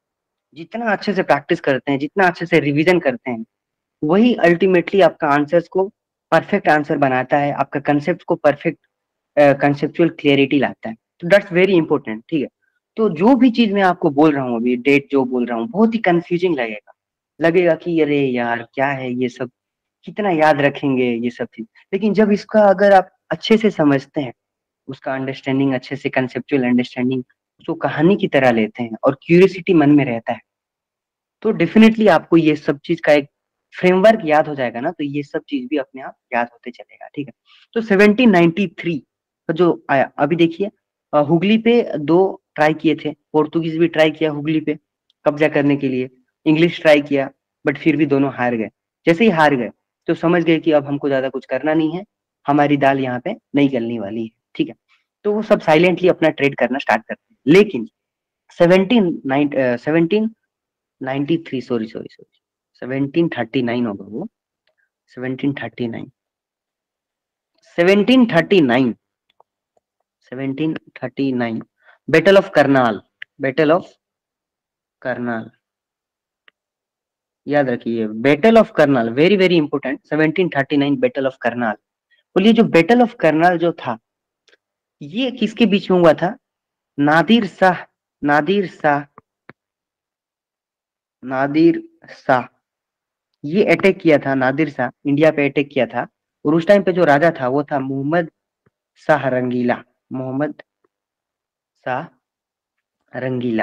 जितना अच्छे से प्रैक्टिस करते हैं, जितना अच्छे से रिवीजन करते हैं, वही अल्टीमेटली आपका आंसर्स को परफेक्ट आंसर बनाता है, आपका कंसेप्ट को परफेक्ट कंसेप्चुअल क्लियरिटी लाता है। तो दैट्स वेरी इंपॉर्टेंट, ठीक है। तो जो भी चीज मैं आपको बोल रहा हूँ अभी, डेट जो बोल रहा हूँ, बहुत ही कंफ्यूजिंग लगेगा लगेगा कि अरे यार क्या है ये सब, कितना याद रखेंगे ये सब चीज। लेकिन जब इसका अगर आप अच्छे से समझते हैं, उसका अंडरस्टैंडिंग अच्छे से, कंसेप्चुअल अंडरस्टैंडिंग, उसको कहानी की तरह लेते हैं और क्यूरियोसिटी मन में रहता है, तो डेफिनेटली आपको ये सब चीज का एक फ्रेमवर्क याद हो जाएगा ना, तो ये सब चीज भी अपने आप याद होते चलेगा, ठीक है। तो सेवनटीन नाइंटी थ्री का जो आया, अभी देखिए अ, हुगली पे दो ट्राई किए थे, पोर्तुगीज भी ट्राई किया हुगली पे कब्जा करने के लिए, इंग्लिश ट्राई किया, बट फिर भी दोनों हार गए। जैसे ही हार गए तो समझ गए कि अब हमको ज्यादा कुछ करना नहीं है, हमारी दाल यहाँ पे नहीं गलने वाली है, ठीक है। तो वो सब साइलेंटली अपना ट्रेड करना स्टार्ट करते हैं। लेकिन seventeen nine seventeen ninety three, sorry sorry sorry seventeen thirty nine होगा वो, seventeen thirty nine, seventeen thirty nine, seventeen thirty nine, battle of Karnal, battle of Karnal, याद रखिए battle of Karnal, very very important, seventeen thirty nine battle of Karnal. बोलिए जो battle of Karnal जो था, ये किसके बीच में हुआ था? नादिर शाह, नादिर शाह, नादिर शाह, ये अटैक किया था, नादिर शाह इंडिया पे अटैक किया था। और उस टाइम पे जो राजा था वो था मोहम्मद शाह रंगीला, मोहम्मद शाह रंगीला।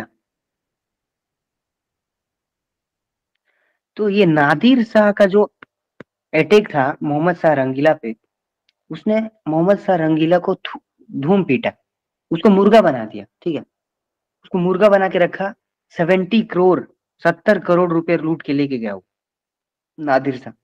तो ये नादिर शाह का जो अटैक था मोहम्मद शाह रंगीला पे, उसने मोहम्मद शाह रंगीला को धू- धूम पीटा, उसको मुर्गा बना दिया, ठीक है। उसको मुर्गा बना के रखा, सेवेंटी करोड़, सत्तर करोड़ रुपए लूट के लेके गया वो नादिर शाह।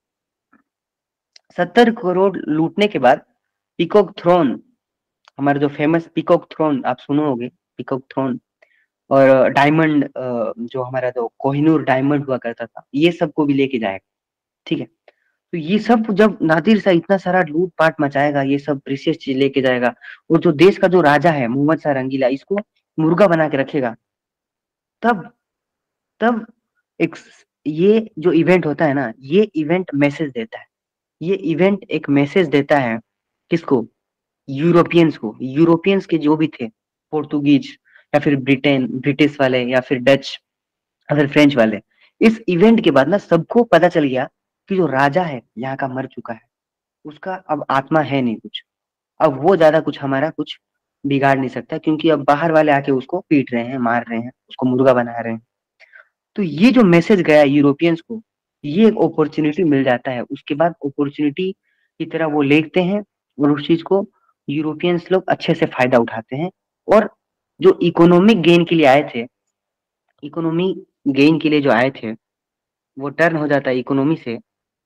सत्तर करोड़ लूटने के बाद पीकॉक थ्रोन, हमारा जो फेमस पीकॉक थ्रोन आप सुनो होगे, पीकॉक थ्रोन, और डायमंड, जो हमारा जो कोहिनूर डायमंड हुआ करता था, ये सबको भी लेके जाएगा, ठीक है। तो ये सब जब नादिर शाह इतना सारा लूट पाट मचाएगा, ये सब प्रीशियस चीज लेके जाएगा, और जो देश का जो राजा है मोहम्मद शाह रंगीला, इसको मुर्गा बना के रखेगा, तब तब एक ये जो इवेंट होता है ना, ये इवेंट मैसेज देता है, ये इवेंट एक मैसेज देता है किसको? यूरोपियंस को, यूरोपियंस के जो भी थे, पोर्तुगीज या फिर ब्रिटेन ब्रिटिश वाले या फिर डच या फिर फ्रेंच वाले, इस इवेंट के बाद ना सबको पता चल गया कि जो राजा है यहाँ का मर चुका है, उसका अब आत्मा है नहीं कुछ, अब वो ज्यादा कुछ हमारा कुछ बिगाड़ नहीं सकता, क्योंकि अब बाहर वाले आके उसको पीट रहे हैं, मार रहे हैं, उसको मुर्गा बना रहे हैं। तो ये जो मैसेज गया यूरोपियंस को, ये एक अपॉर्चुनिटी मिल जाता है, उसके बाद अपॉर्चुनिटी की तरह वो लेते हैं, और उस चीज को यूरोपियंस लोग अच्छे से फायदा उठाते हैं। और जो इकोनॉमिक गेन के लिए आए थे, इकोनॉमी गेन के लिए जो आए थे, वो टर्न हो जाता है इकोनॉमी से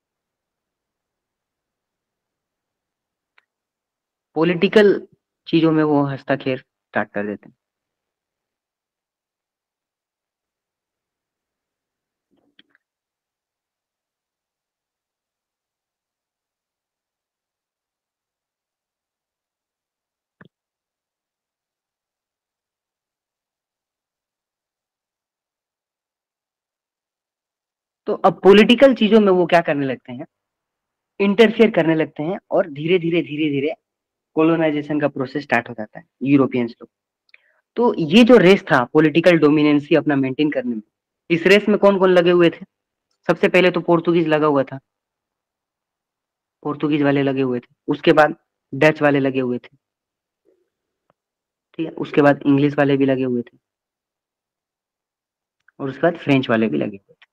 पॉलिटिकल चीजों में, वो हस्तक्षेप स्टार्ट कर देते हैं। तो अब पॉलिटिकल चीजों में वो क्या करने लगते हैं? इंटरफेयर करने लगते हैं, और धीरे धीरे धीरे धीरे कोलोनाइजेशन का प्रोसेस स्टार्ट हो जाता है यूरोपियंस लोग। तो ये जो रेस था पॉलिटिकल डोमिनेंसी अपना मेंटेन करने में, इस रेस में कौन कौन लगे हुए थे? सबसे पहले तो पोर्तुगीज लगा हुआ था, पोर्तुगीज वाले लगे हुए थे, उसके बाद डच वाले लगे हुए थे, ठीक है, उसके बाद इंग्लिश वाले भी लगे हुए थे, और उसके बाद फ्रेंच वाले भी लगे हुए थे।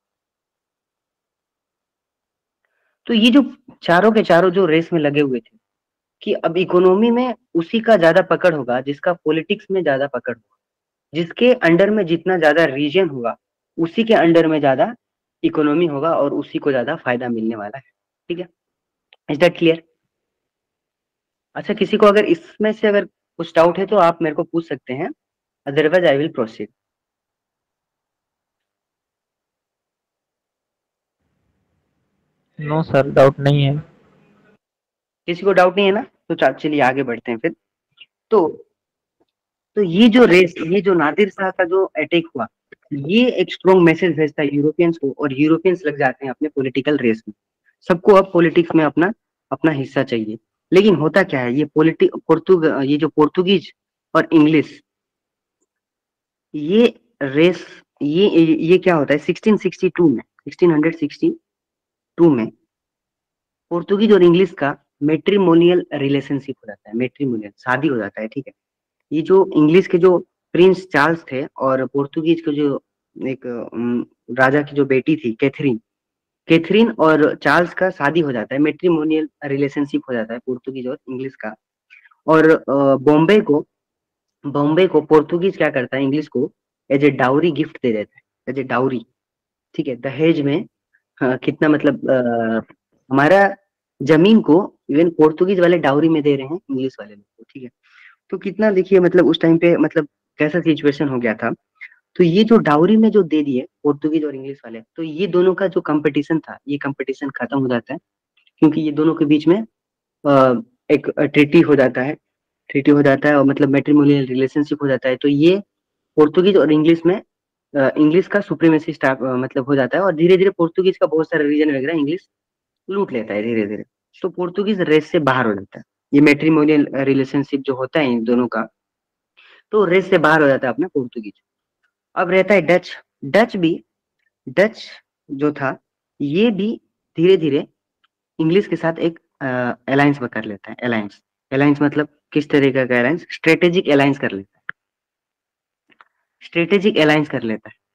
तो ये जो चारों के चारों जो रेस में लगे हुए थे, कि अब इकोनॉमी में उसी का ज्यादा पकड़ होगा जिसका पॉलिटिक्स में ज्यादा पकड़ होगा, जिसके अंडर में जितना ज्यादा रीजन होगा, उसी के अंडर में ज्यादा इकोनॉमी होगा, और उसी को ज्यादा फायदा मिलने वाला है, ठीक है। Is that clear? अच्छा, किसी को अगर इसमें से अगर कुछ डाउट है तो आप मेरे को पूछ सकते हैं, otherwise I will proceed. No sir, doubt नहीं है। किसी को डाउट नहीं है ना? तो चा- चलिए आगे बढ़ते हैं फिर। तो तो ये जो रेस, ये जो नादिर शाह का जो अटैक हुआ, ये एक स्ट्रॉन्ग मैसेज भेजता है यूरोपियंस को, और यूरोपियंस लग जाते हैं अपने पॉलिटिकल रेस में। सबको अब पॉलिटिक्स में अपना अपना हिस्सा चाहिए। लेकिन होता क्या है, ये पॉलिटिक पोर्तुग ये जो पोर्तुगीज और इंग्लिश, ये रेस, ये ये क्या होता है सिक्सटीन सिक्सटी टू में सिक्सटीन सिक्सटी टू में पोर्तुगीज और इंग्लिश का मेट्रीमोनियल रिलेशनशिप हो जाता है। मेट्रीमोनियल शादी हो जाता है, ठीक है। ये जो इंग्लिश के जो प्रिंस चार्ल्स थे और पोर्तुगीज के जो एक अम, राजा की जो बेटी थी कैथरीन, कैथरीन और चार्ल्स का शादी हो जाता है, मेट्रीमोनियल रिलेशनशिप हो जाता है पोर्तुगीज और इंग्लिश का। और अ, बॉम्बे को बॉम्बे को पोर्तुगीज क्या करता है, इंग्लिश को एज ए डाउरी गिफ्ट दे देता है, एज ए डाउरी, ठीक है, दहेज में। हाँ, कितना मतलब अ, हमारा जमीन को इवन पोर्तुगीज वाले डाउरी में दे रहे हैं इंग्लिश वाले लोग को, ठीक है। तो कितना देखिए मतलब उस टाइम पे मतलब कैसा सिचुएशन हो गया था। तो ये जो डाउरी में जो दे दिए पोर्तुगीज और इंग्लिश वाले, तो ये दोनों का जो कंपटीशन था, ये कंपटीशन खत्म हो जाता है, क्योंकि ये दोनों के बीच में अ, एक ट्रीटी हो जाता है, ट्रीटी हो जाता है और मतलब मैट्रिमोनियल रिलेशनशिप हो जाता है। तो ये पोर्तुगीज और इंग्लिश में इंग्लिश का सुप्रीमेसी स्टार्ट मतलब हो जाता है, और धीरे धीरे पोर्तुगीज का बहुत सारा रीजन वगैरह इंग्लिश लूट लेता है धीरे धीरे। तो पोर्तुगीज रेस से बाहर हो जाता है, ये मैट्रिमोनियल रिलेशनशिप जो होता है इन दोनों का, तो रेस से बाहर हो जाता है अपना पोर्तुगीज। अब रहता है डच। डच भी डच जो था, ये भी धीरे धीरे इंग्लिश के साथ एक अलायंस कर लेता है। अलायंस अलायंस मतलब किस तरीके का अलायंस, स्ट्रेटेजिक अलायंस कर लेता है, स्ट्रेटेजिक अलायंस कर लेता है।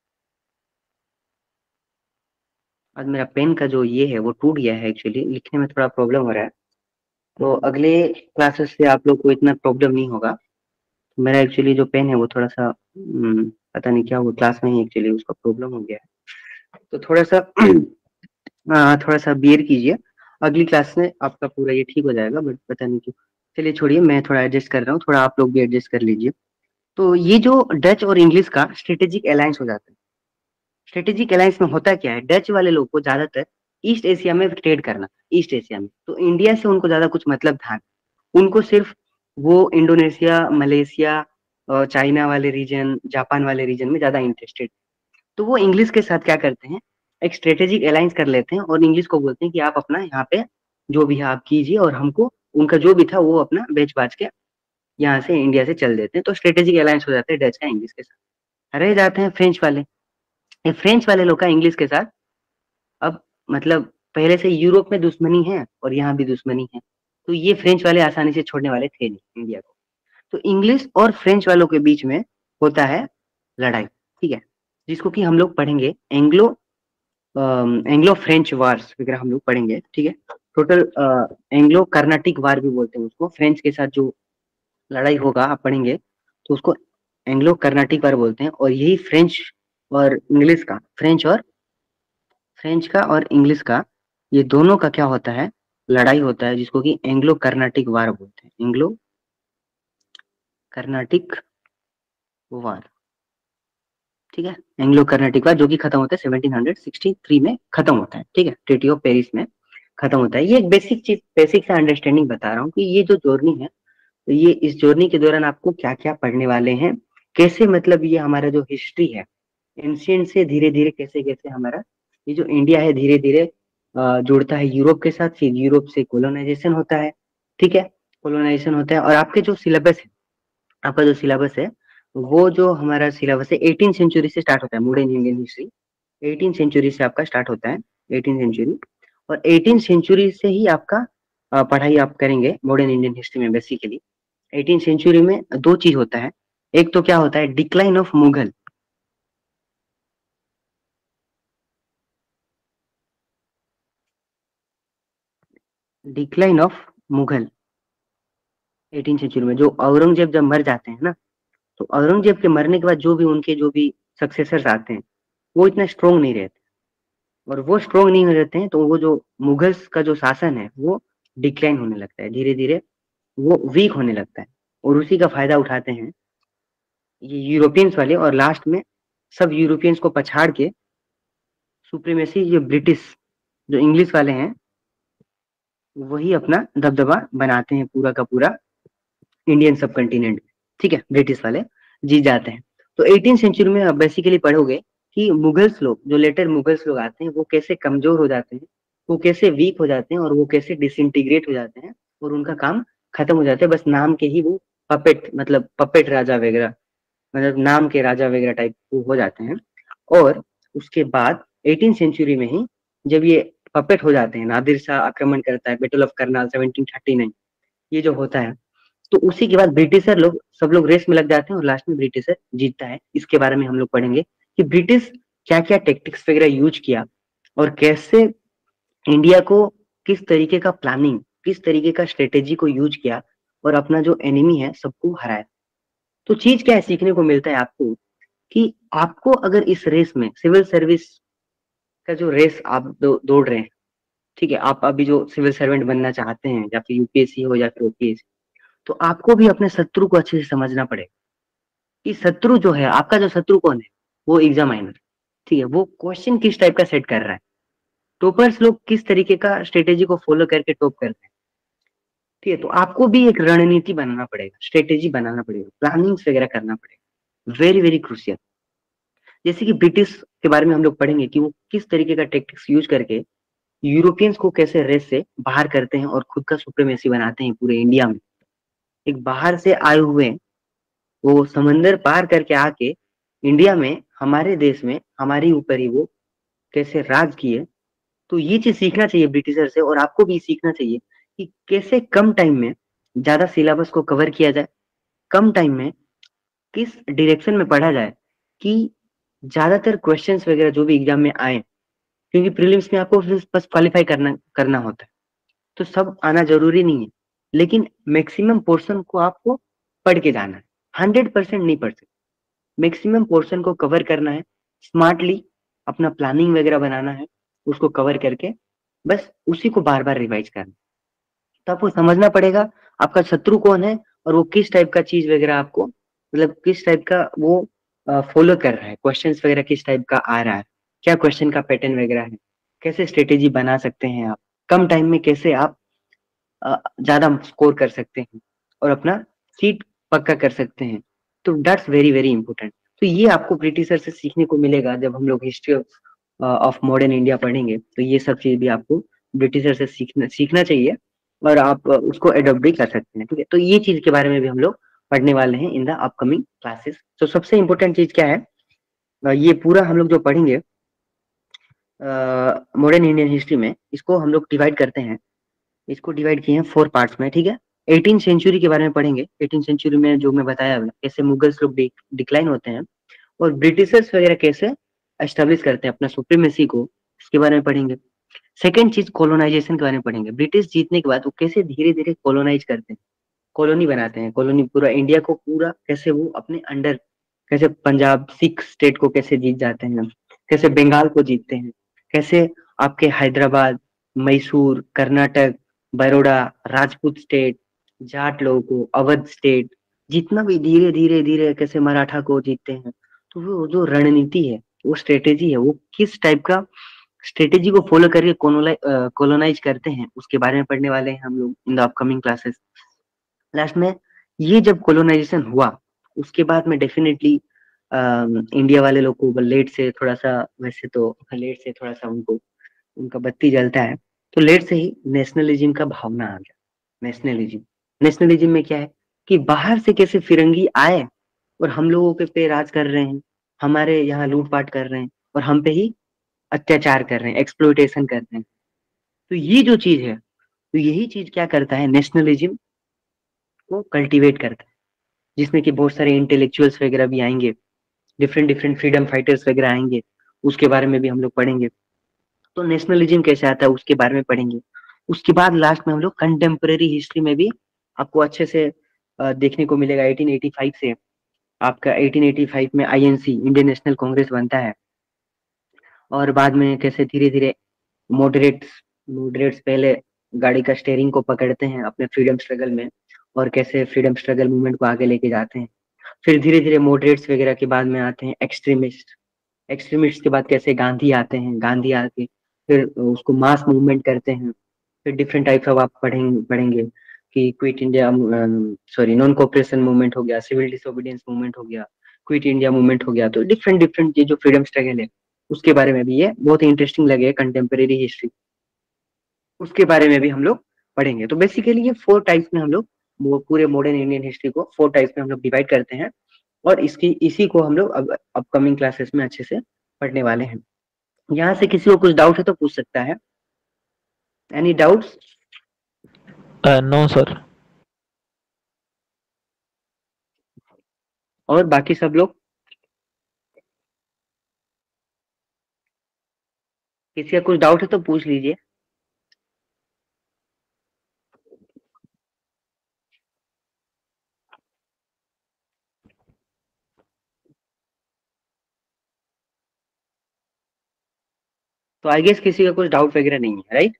आज मेरा पेन का जो ये है वो टूट गया है, एक्चुअली लिखने में थोड़ा प्रॉब्लम हो रहा है। तो अगले क्लासेस से आप लोग को इतना प्रॉब्लम नहीं होगा। मेरा एक्चुअली जो पेन है वो थोड़ा सा हम्म, पता नहीं क्या हुआ क्लास में ही, एक्चुअली उसका प्रॉब्लम हो गया है। तो थोड़ा सा हाँ, थोड़ा सा बियर कीजिए, अगली क्लास में आपका पूरा ये ठीक हो जाएगा, बट पता नहीं क्यों। चलिए छोड़िए, मैं थोड़ा एडजस्ट कर रहा हूँ, थोड़ा आप लोग भी एडजस्ट कर लीजिए। तो ये जो डच और इंग्लिश का स्ट्रेटेजिक अलायंस हो जाता है, स्ट्रेटेजिक अलायंस में होता क्या है, डच वाले लोग को ज्यादातर ईस्ट एशिया में ट्रेड करना, ईस्ट एशिया में, तो इंडिया से उनको ज्यादा कुछ मतलब था, उनको सिर्फ वो इंडोनेशिया, मलेशिया और चाइना वाले रीजन, जापान वाले रीजन में ज्यादा इंटरेस्टेड। तो वो इंग्लिश के साथ क्या करते हैं, एक स्ट्रेटेजिक अलायंस कर लेते हैं, और इंग्लिश को बोलते हैं कि आप अपना यहाँ पे जो भी है आप कीजिए, और हमको उनका जो भी था वो अपना बेच बाच के यहाँ से इंडिया से चल देते हैं। तो स्ट्रेटेजिक अलायंस हो जाता है डच का इंग्लिश के साथ। रह जाते हैं फ्रेंच वाले, ये फ्रेंच वाले लोग का इंग्लिश के साथ अब मतलब पहले से यूरोप में दुश्मनी है और यहाँ भी दुश्मनी है, तो ये फ्रेंच वाले आसानी से छोड़ने वाले थे नहीं इंडिया को। तो इंग्लिश और फ्रेंच वालों के बीच में होता है लड़ाई, ठीक है, जिसको कि हम लोग पढ़ेंगे एंग्लो एंग्लो फ्रेंच वार्स वगैरह हम लोग पढ़ेंगे, ठीक है। टोटल एंग्लो कर्नाटिक वार भी बोलते हैं उसको, फ्रेंच के साथ जो लड़ाई होगा आप पढ़ेंगे तो उसको एंग्लो कर्नाटिक वार बोलते हैं। और यही फ्रेंच और इंग्लिश का, फ्रेंच और फ्रेंच का और इंग्लिश का, ये दोनों का क्या होता है, लड़ाई होता है, जिसको कि एंग्लो कर्नाटिक वार बोलते हैं, एंग्लो कर्नाटिक वार, ठीक है। एंग्लो कर्नाटिक वार जो कि खत्म होता है सेवनटीन सिक्सटी थ्री में खत्म होता है, ठीक है, ट्रीटी ऑफ पेरिस में खत्म होता है। ये एक बेसिक चीज, बेसिक सा अंडरस्टैंडिंग बता रहा हूँ कि ये जो जर्नी है, तो ये इस जर्नी के दौरान आपको क्या क्या पढ़ने वाले हैं, कैसे मतलब ये हमारा जो हिस्ट्री है एंशियंट से धीरे धीरे कैसे कैसे हमारा ये जो इंडिया है धीरे धीरे अ, जुड़ता है यूरोप के साथ, फिर यूरोप से कोलोनाइजेशन होता है, ठीक है, कोलोनाइजेशन होता है। और आपके जो सिलेबस है, आपका जो सिलेबस है, वो जो हमारा सिलेबस है एटीन सेंचुरी से स्टार्ट होता है, modern Indian history eighteen century से आपका स्टार्ट होता है, एटीन सेंचुरी। और एटीन सेंचुरी से ही आपका अ, पढ़ाई आप करेंगे मॉडर्न इंडियन हिस्ट्री में बेसिकली। एटीन सेंचुरी में दो चीज होता है, एक तो क्या होता है decline of Mughal, decline of Mughal eighteen century में, जो औरंगजेब जब मर जाते हैं ना, तो औरंगजेब के मरने के बाद जो भी उनके जो भी सक्सेसर्स आते हैं वो इतना स्ट्रोंग नहीं रहते, और वो स्ट्रोंग नहीं रहते हैं, तो वो जो मुगल्स का जो शासन है वो डिक्लाइन होने लगता है, धीरे धीरे वो वीक होने लगता है। और उसी का फायदा उठाते हैं ये यूरोपियंस वाले, और लास्ट में सब यूरोपियंस को पछाड़ के सुप्रीमेसी जो ब्रिटिश, जो इंग्लिश वाले हैं, वही अपना दबदबा बनाते हैं पूरा का पूरा इंडियन सब कंटिनेंट, ठीक है, ब्रिटिश वाले जीत जाते हैं। तो एटीन सेंचुरी में आप बेसिकली पढ़ोगे कि मुगल्स लोग, जो लेटर मुगल्स लोग आते हैं, वो कैसे कमजोर हो जाते हैं, वो कैसे वीक हो जाते हैं, और वो कैसे डिसइंटीग्रेट हो जाते हैं, और उनका काम खत्म हो जाता है। बस नाम के ही वो पपेट, मतलब पपेट राजा वगैरह, मतलब नाम के राजा वगैरह टाइप वो हो जाते हैं। और उसके बाद एटीन सेंचुरी में ही जब ये पपेट हो जाते हैं, नादिर शाह आक्रमण करता है, battle of Karnal seventeen thirty nine, ये जो होता है, तो उसी के बाद ब्रिटिशर लोग सब लोग रेस में लग जाते हैं और लास्ट में ब्रिटिशर जीतता है। इसके बारे में हम लोग पढ़ेंगे कि ब्रिटिश क्या क्या टेक्टिक्स वगैरह यूज किया, और कैसे इंडिया को किस तरीके का प्लानिंग, किस तरीके का स्ट्रेटेजी को यूज किया, और अपना जो एनिमी है सबको हराया। तो चीज क्या है, सीखने को मिलता है आपको कि आपको अगर इस रेस में, सिविल सर्विस का जो रेस आप दो, दौड़ रहे हैं, ठीक है, आप अभी जो सिविल सर्वेंट बनना चाहते हैं, या फिर यूपीएससी हो या फिर ओपीएससी, तो आपको भी अपने शत्रु को अच्छे से समझना पड़ेगा कि शत्रु जो है, आपका जो शत्रु कौन है, वो एग्जामाइनर, ठीक है, वो क्वेश्चन किस टाइप का सेट कर रहा है, टॉपर्स लोग किस तरीके का स्ट्रेटेजी को फॉलो करके टॉप करते हैं। ठीक है, तो आपको भी एक रणनीति बनाना पड़ेगा, स्ट्रेटेजी बनाना पड़ेगा, प्लानिंग्स वगैरह करना पड़ेगा, वेरी वेरी क्रूशियल। जैसे कि ब्रिटिश के बारे में हम लोग पढ़ेंगे कि वो किस तरीके का टेक्टिक्स यूज करके यूरोपियंस को कैसे रेस से बाहर करते हैं और खुद का सुप्रीमेसी बनाते हैं पूरे इंडिया में। एक बाहर से आए हुए, वो समंदर पार करके आके इंडिया में, हमारे देश में, हमारे ऊपर ही वो कैसे राज किए। तो ये चीज सीखना चाहिए ब्रिटिशर से, और आपको भी सीखना चाहिए कि कैसे कम टाइम में ज्यादा सिलेबस को कवर किया जाए, कम टाइम में किस डायरेक्शन में पढ़ा जाए कि ज्यादातर क्वेश्चंस वगैरह जो भी एग्जाम में आए, क्योंकि प्रीलिम्स में आपको बस क्वालिफाई करना करना होता है, तो सब आना जरूरी नहीं है, लेकिन मैक्सिमम पोर्शन को आपको पढ़ के जाना है, हंड्रेड परसेंट नहीं पढ़ सकते, मैक्सिमम पोर्शन को कवर करना है, स्मार्टली अपना प्लानिंग वगैरह बनाना है, उसको कवर करके बस उसी को बार बार रिवाइज करना। तो आपको समझना पड़ेगा आपका शत्रु कौन है, और वो किस टाइप का चीज वगैरह आपको, मतलब किस टाइप का वो फॉलो कर रहा है, क्वेश्चंस वगैरह किस टाइप का आ रहा है, क्या क्वेश्चन का पैटर्न वगैरह है, कैसे स्ट्रेटेजी बना सकते हैं आप, कम टाइम में कैसे आप अ, ज्यादा स्कोर कर सकते हैं और अपना सीट पक्का कर सकते हैं। तो दैट्स वेरी वेरी इंपॉर्टेंट। तो ये आपको ब्रिटिशर से सीखने को मिलेगा जब हम लोग history of of modern India पढ़ेंगे, तो ये सब चीज भी आपको ब्रिटिशर से सीखना सीखना चाहिए, और आप अ, उसको एडॉप्ट भी कर सकते हैं। ठीक है, तो ये चीज के बारे में भी हम लोग पढ़ने वाले हैं इन द अपकमिंग क्लासेस। तो सबसे इम्पोर्टेंट चीज क्या है, अ, ये पूरा हम लोग जो पढ़ेंगे मॉडर्न इंडियन हिस्ट्री में, इसको हम लोग डिवाइड करते हैं, इसको डिवाइड किए हैं फोर पार्ट्स में। ठीक है, एटीन सेंचुरी के बारे में पढ़ेंगे। एटीन सेंचुरी में जो मैं बताया कैसे मुगल्स लोग डिक्लाइन होते हैं, और ब्रिटिशर्स वगैरह कैसे एस्टेब्लिश करते हैं अपना सुप्रीमेसी को, इसके बारे में पढ़ेंगे। सेकेंड चीज कॉलोनाइजेशन के बारे में पढ़ेंगे, ब्रिटिश जीतने के बाद वो कैसे धीरे धीरे कॉलोनाइज करते हैं, कॉलोनी बनाते हैं, कॉलोनी पूरा इंडिया को पूरा कैसे वो अपने अंडर, कैसे पंजाब सिख स्टेट को कैसे जीत जाते हैं, कैसे बंगाल को जीतते हैं, कैसे आपके हैदराबाद, मैसूर, कर्नाटक, बड़ौदा, राजपूत स्टेट, जाट लोगों को, अवध स्टेट, जितना भी धीरे धीरे धीरे कैसे मराठा को जीतते हैं। तो वो जो रणनीति है, वो स्ट्रेटेजी है, वो किस टाइप का स्ट्रेटेजी को फॉलो करके कॉलोनाइज करते हैं, उसके बारे में पढ़ने वाले हैं हम लोग in the upcoming classes. Last में ये जब कॉलोनाइजेशन हुआ, उसके बाद में डेफिनेटली इंडिया वाले लोग को लेट से थोड़ा सा, वैसे तो लेट से थोड़ा सा उनको उनका बत्ती जलता है, तो लेट से ही नेशनलिज्म का भावना आ गया। नेशनलिज्म नेशनलिज्म में क्या है कि बाहर से कैसे फिरंगी आए और हम लोगों के पे राज कर रहे हैं, हमारे यहाँ लूटपाट कर रहे हैं, और हम पे ही अत्याचार कर रहे हैं, एक्सप्लोइटेशन कर रहे हैं। तो ये जो चीज है, तो यही चीज क्या करता है, नेशनलिज्म को कल्टीवेट करता है, जिसमें कि बहुत सारे इंटेलेक्चुअल्स वगैरह भी आएंगे, डिफरेंट डिफरेंट फ्रीडम फाइटर्स वगैरह आएंगे, उसके बारे में भी हम लोग पढ़ेंगे। तो नेशनलिज्म कैसे आता है उसके बारे में पढ़ेंगे। उसके बाद लास्ट में हम लोग कंटेम्परेरी हिस्ट्री में भी आपको अच्छे से अ, देखने को मिलेगा। एटीन एटी फाइव से आपका एटीन एटी फाइव में आईएनसी, इंडियन नेशनल कांग्रेस बनता है, और बाद में कैसे धीरे धीरे मॉडरेट्स मॉडरेट्स पहले गाड़ी का स्टेयरिंग को पकड़ते हैं अपने फ्रीडम स्ट्रगल में, और कैसे फ्रीडम स्ट्रगल मूवमेंट को आगे लेके जाते हैं। फिर धीरे धीरे मॉडरेट्स वगैरह के बाद में आते हैं एक्सट्रीमिस्ट, एक्सट्रीमिस्ट के बाद कैसे गांधी आते हैं, गांधी आके फिर उसको मास मूवमेंट करते हैं। फिर डिफरेंट टाइप्स ऑफ आप पढ़ेंगे पढ़ेंगे कि quit India, sorry non cooperation movement हो गया, सिविल डिसोबीडियंस मूवमेंट हो गया, क्विट इंडिया मूवमेंट हो गया, तो डिफरेंट डिफरेंट ये जो फ्रीडम स्ट्रगल है उसके बारे में भी ये बहुत ही इंटरेस्टिंग लगे, कंटेम्प्रेरी हिस्ट्री उसके बारे में भी हम लोग पढ़ेंगे। तो बेसिकली ये फोर टाइप्स में हम लोग वो पूरे मॉडर्न इंडियन हिस्ट्री को फोर टाइप्स में हम लोग डिवाइड करते हैं, और इसकी इसी को हम लोग अब अपकमिंग क्लासेस में अच्छे से पढ़ने वाले हैं। यहाँ से किसी को कुछ डाउट है तो पूछ सकता है। Any doubts? No sir. और बाकी सब लोग, किसी का कुछ डाउट है तो पूछ लीजिए। तो आई गेस किसी का कुछ डाउट वगैरह नहीं है, राइट?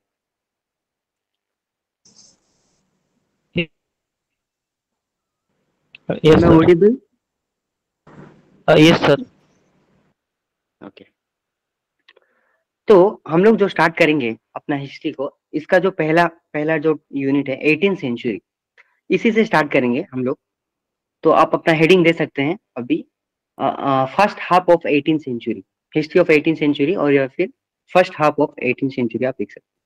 यस मैं sir. Audible? Yes sir. Okay, तो हम लोग जो स्टार्ट करेंगे अपना हिस्ट्री को, इसका जो पहला पहला जो यूनिट है एटीन सेंचुरी, इसी से स्टार्ट करेंगे हम लोग। तो आप अपना हेडिंग दे सकते हैं अभी, first half of eighteen century, history of eighteen century, और या फिर first half of eighteen century आप लिख सकते हैं।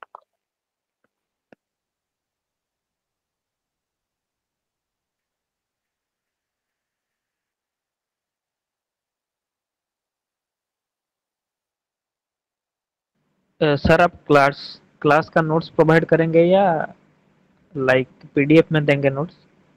सर आप क्लास क्लास का नोट्स प्रोवाइड करेंगे या लाइक पीडीएफ में देंगे नोट्स?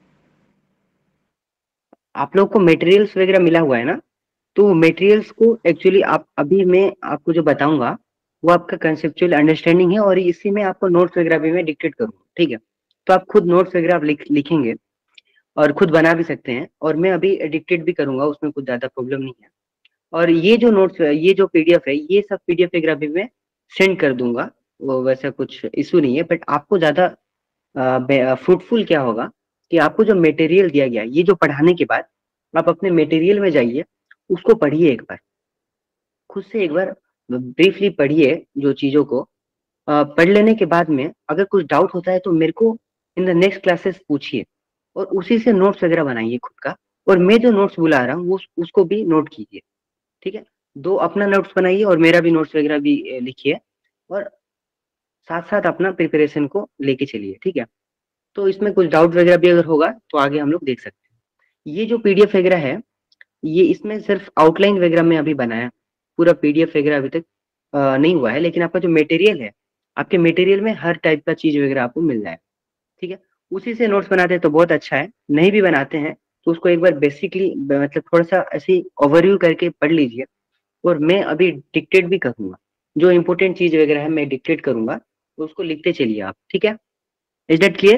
आप लोग को मटेरियल्स वगैरह मिला हुआ है ना, तो मटेरियल्स को एक्चुअली आप अभी मैं आपको जो बताऊंगा वो आपका कंसेप्चुअल अंडरस्टैंडिंग है, और इसी में आपको नोट्स वगैरह भी मैं डिक्टेट करूंगा, ठीक है? तो आप खुद नोट्स वगैरह आप लिख लिखेंगे और खुद बना भी सकते हैं, और मैं अभी डिक्टेट भी करूंगा, उसमें कुछ ज्यादा प्रॉब्लम नहीं है। और ये जो नोट्स, ये जो पीडीएफ है, ये सब पीडीएफ वगैरह भी मैं सेंड कर दूंगा, वो वैसा कुछ इशू नहीं है। बट आपको ज्यादा फ्रूटफुल क्या होगा कि आपको जो मटेरियल दिया गया, ये जो पढ़ाने के बाद आप अपने मटेरियल में जाइए, उसको पढ़िए एक बार, खुद से एक बार ब्रीफली पढ़िए जो चीजों को। अ, पढ़ लेने के बाद में अगर कुछ डाउट होता है तो मेरे को इन द नेक्स्ट क्लासेस पूछिए, और उसी से नोट्स वगैरह बनाइए खुद का, और मैं जो नोट्स बुला रहा हूँ वो उसको भी नोट कीजिए, ठीक है? दो अपना नोट्स बनाइए और मेरा भी नोट्स वगैरह भी अ, लिखिए, और साथ साथ अपना प्रिपरेशन को लेके चलिए, ठीक है? तो इसमें कुछ डाउट वगैरह भी अगर होगा तो आगे हम लोग देख सकते हैं। ये जो पीडीएफ वगैरह है, ये इसमें सिर्फ आउटलाइन वगैरह में अभी बनाया, पूरा पीडीएफ वगैरह अभी तक अ, नहीं हुआ है, लेकिन आपका जो मटेरियल है, आपके मटेरियल में हर टाइप का चीज वगैरह आपको मिल जाए, ठीक है? उसी से नोट्स बनाते हैं तो बहुत अच्छा है, नहीं भी बनाते हैं तो उसको एक बार बेसिकली मतलब थोड़ा सा ऐसे ओवरव्यू करके पढ़ लीजिए, और मैं अभी डिक्टेट भी करूंगा, जो इंपॉर्टेंट चीज वगैरह है मैं डिक्टेट करूंगा, तो उसको लिखते चलिए आप, ठीक है? Is that clear?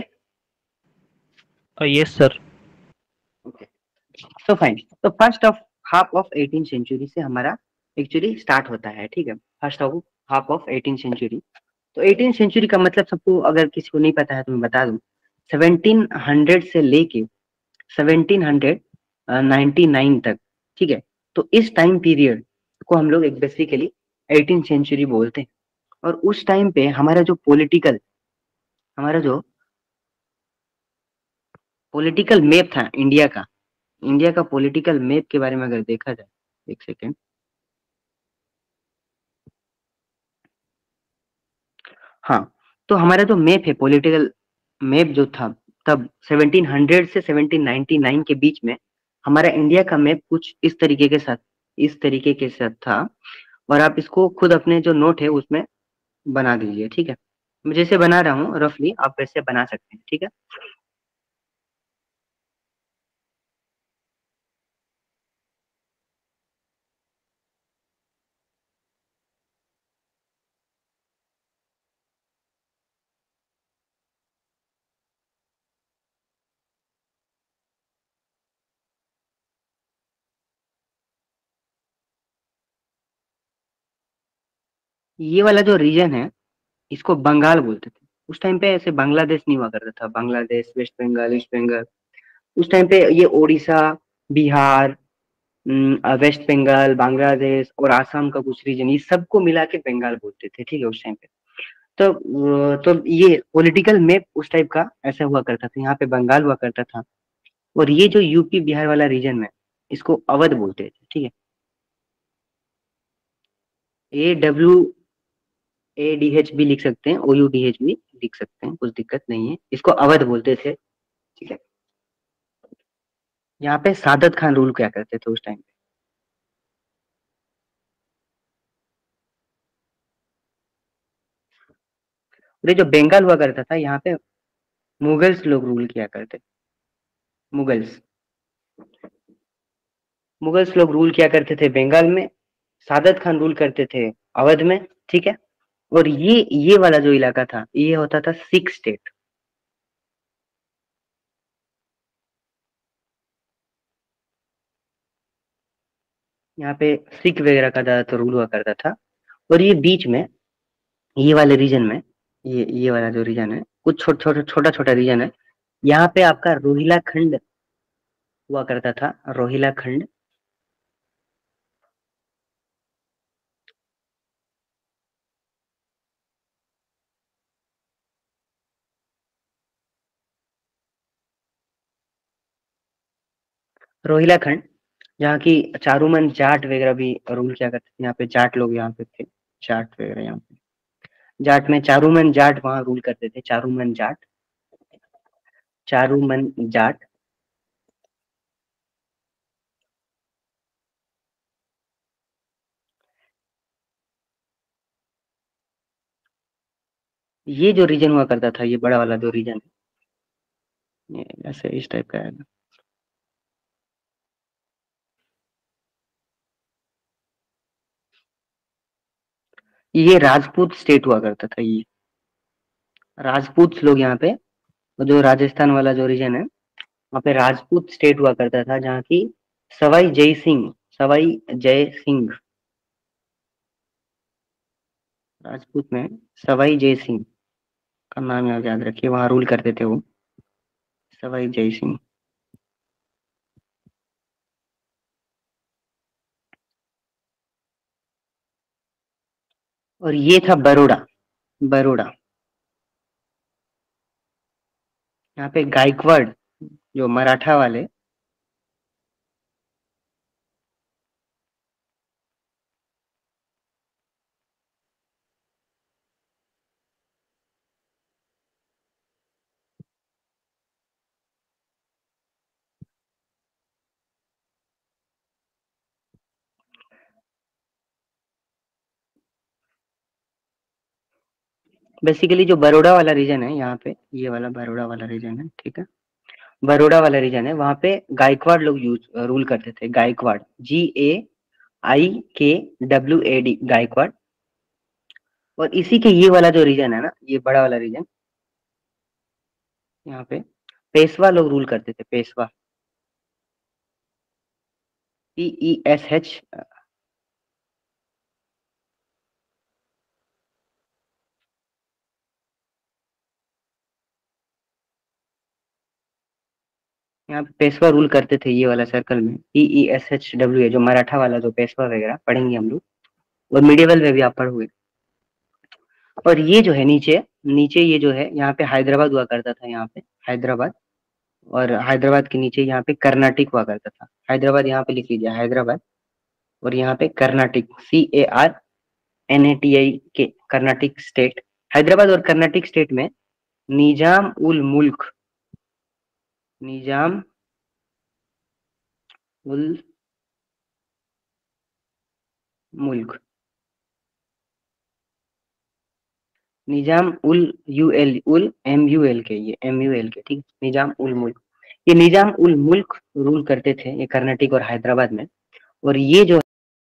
Yes sir. Okay, तो फाइन। तो first of half of eighteen century से हमारा एक्चुअली स्टार्ट होता है, ठीक है? First of half of eighteen century. तो एटीन सेंचुरी का मतलब सबको, अगर किसी को नहीं पता है तो मैं बता दूं, सेवनटीन हंड्रेड से लेके सेवनटीन नाइंटी नाइन तक, ठीक है? तो इस टाइम पीरियड को हम लोग एक बेसिकली एटीन सेंचुरी बोलते हैं। और उस टाइम पे हमारा जो पॉलिटिकल हमारा जो पॉलिटिकल मैप था इंडिया का, इंडिया का पॉलिटिकल मैप के बारे में अगर देखा जाए, एक सेकेंड, हाँ, तो हमारा जो मैप है, पॉलिटिकल मैप जो था तब सेवनटीन हंड्रेड से सेवनटीन नाइंटी नाइन के बीच में, हमारा इंडिया का मैप कुछ इस तरीके के साथ इस तरीके के साथ था। और आप इसको खुद अपने जो नोट है उसमें बना दीजिए, ठीक है? मैं जैसे बना रहा हूँ रफली, आप वैसे बना सकते हैं, ठीक है? ये वाला जो रीजन है, इसको बंगाल बोलते थे उस टाइम पे। ऐसे बांग्लादेश नहीं हुआ करता था, बांग्लादेश, वेस्ट बंगाल, ईस्ट बंगाल। उस टाइम पे ये उड़ीसा, बिहार, अम, वेस्ट बंगाल, बांग्लादेश और आसाम का कुछ रीजन, ये सबको मिला के बंगाल बोलते थे, ठीक है? उस टाइम पे तो अ, तो ये पॉलिटिकल मैप उस टाइप का ऐसा हुआ करता था, यहाँ पे बंगाल हुआ करता था। और ये जो यूपी बिहार वाला रीजन है, इसको अवध बोलते थे, ठीक है। A W A D H भी लिख सकते हैं, ओ यू डी एच भी लिख सकते हैं, कुछ दिक्कत नहीं है, इसको अवध बोलते थे, ठीक है। यहाँ पे सादत खान रूल क्या करते थे उस टाइम पे? और ये जो बंगाल हुआ करता था, यहाँ पे मुगल्स लोग रूल किया करते, मुगल्स मुगल्स लोग रूल किया करते थे बंगाल में, सादत खान रूल करते थे अवध में, ठीक है। और ये ये वाला जो इलाका था, ये होता था सिख स्टेट। यहाँ पे सिख वगैरह का ज्यादातर रूल हुआ करता था। और ये बीच में, ये वाले रीजन में, ये ये वाला जो रीजन है, कुछ छोटा छोटा छोटा छोटा रीजन है, यहाँ पे आपका रोहिला खंड हुआ करता था, रोहिला खंड। रोहिला खंड, जहाँ की चारूमन जाट वगैरह भी रूल किया करते थे, यहाँ पे जाट लोग यहाँ पे थे, जाट वगैरह यहाँ पे, जाट में चारूमन जाट वहां रूल करते थे, चारूमन जाट, चारूमन जाट। ये जो रीजन हुआ करता था, ये बड़ा वाला जो रीजन है, ये ऐसे इस टाइप का है। ये राजपूत स्टेट हुआ करता था, ये राजपूत लोग यहाँ पे, जो राजस्थान वाला जो रीजन है, वहाँ पे राजपूत स्टेट हुआ करता था, जहाँ की सवाई जय सिंह, सवाई जय सिंह, राजपूत में सवाई जय सिंह का नाम याद याद रखिए, वहां रूल करते थे वो, सवाई जय सिंह। और ये था बरोड़ा, बरोड़ा, यहाँ पे गायकवाड़ जो मराठा वाले, बेसिकली जो बरोड़ा वाला रीजन है यहाँ पे, ये वाला बरोड़ा वाला रीजन है, ठीक है, बरोड़ा वाला रीजन है, वहां पे गायकवाड़ लोग यूज रूल करते थे, गायकवाड़, जी ए आई के डब्ल्यू ए डी, गायकवाड़। और इसी के ये वाला जो रीजन है ना, ये बड़ा वाला रीजन, यहाँ पे पेशवा लोग रूल करते थे, Peshwa, P E S H, यहाँ पे पेशवा रूल करते थे, ये वाला सर्कल में, P E S H W A, जो मराठा वाला जो पेशवा वगैरह पढ़ेंगे हम लोग, और मिडिवल में भी आप पढ़ोगे। और ये जो है नीचे, नीचे ये जो है, यहाँ पे हैदराबाद हुआ करता था, यहाँ पे हैदराबाद, और हैदराबाद के नीचे यहाँ पे कर्नाटक हुआ करता था, हैदराबाद यहाँ पे लिख लीजिए, हैदराबाद, और यहाँ पे Karnataka, C A R N A T I K, Karnataka state. Hyderabad और कर्नाटक स्टेट में निजाम ul Mulk, Nizam ul Mulk, Nizam ul U L, ul M U L K, ये एम यू एल के, ठीक, निजाम उल मुल्क, ये निजाम उल मुल्क रूल करते थे, ये कर्नाटक और हैदराबाद में। और ये जो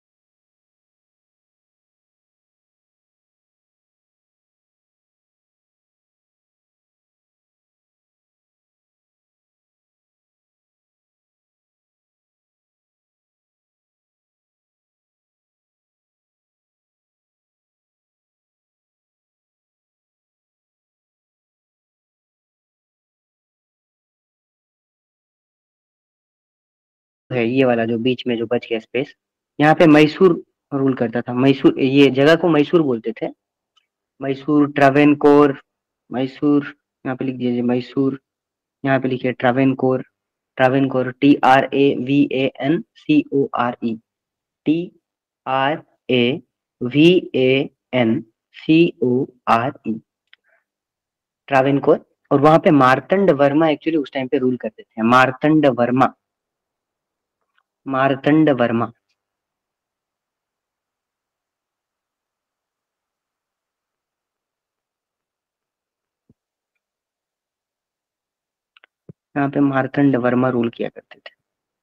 है, ये वाला जो बीच में जो बच गया स्पेस, यहाँ पे मैसूर रूल करता था, मैसूर, ये जगह को मैसूर बोलते थे, मैसूर, ट्रावेनकोर, मैसूर, यहाँ पे लिख दीजिए मैसूर, यहाँ पे लिखिए Travancore, Travancore, T R A V A N C O R E, T R A V A N C O R E, Travancore. और वहां पे मार्तंड वर्मा एक्चुअली उस टाइम पे रूल करते थे, मार्तंड वर्मा, मार्तंड वर्मा। यहाँ पे मार्तंड वर्मा रूल किया करते थे।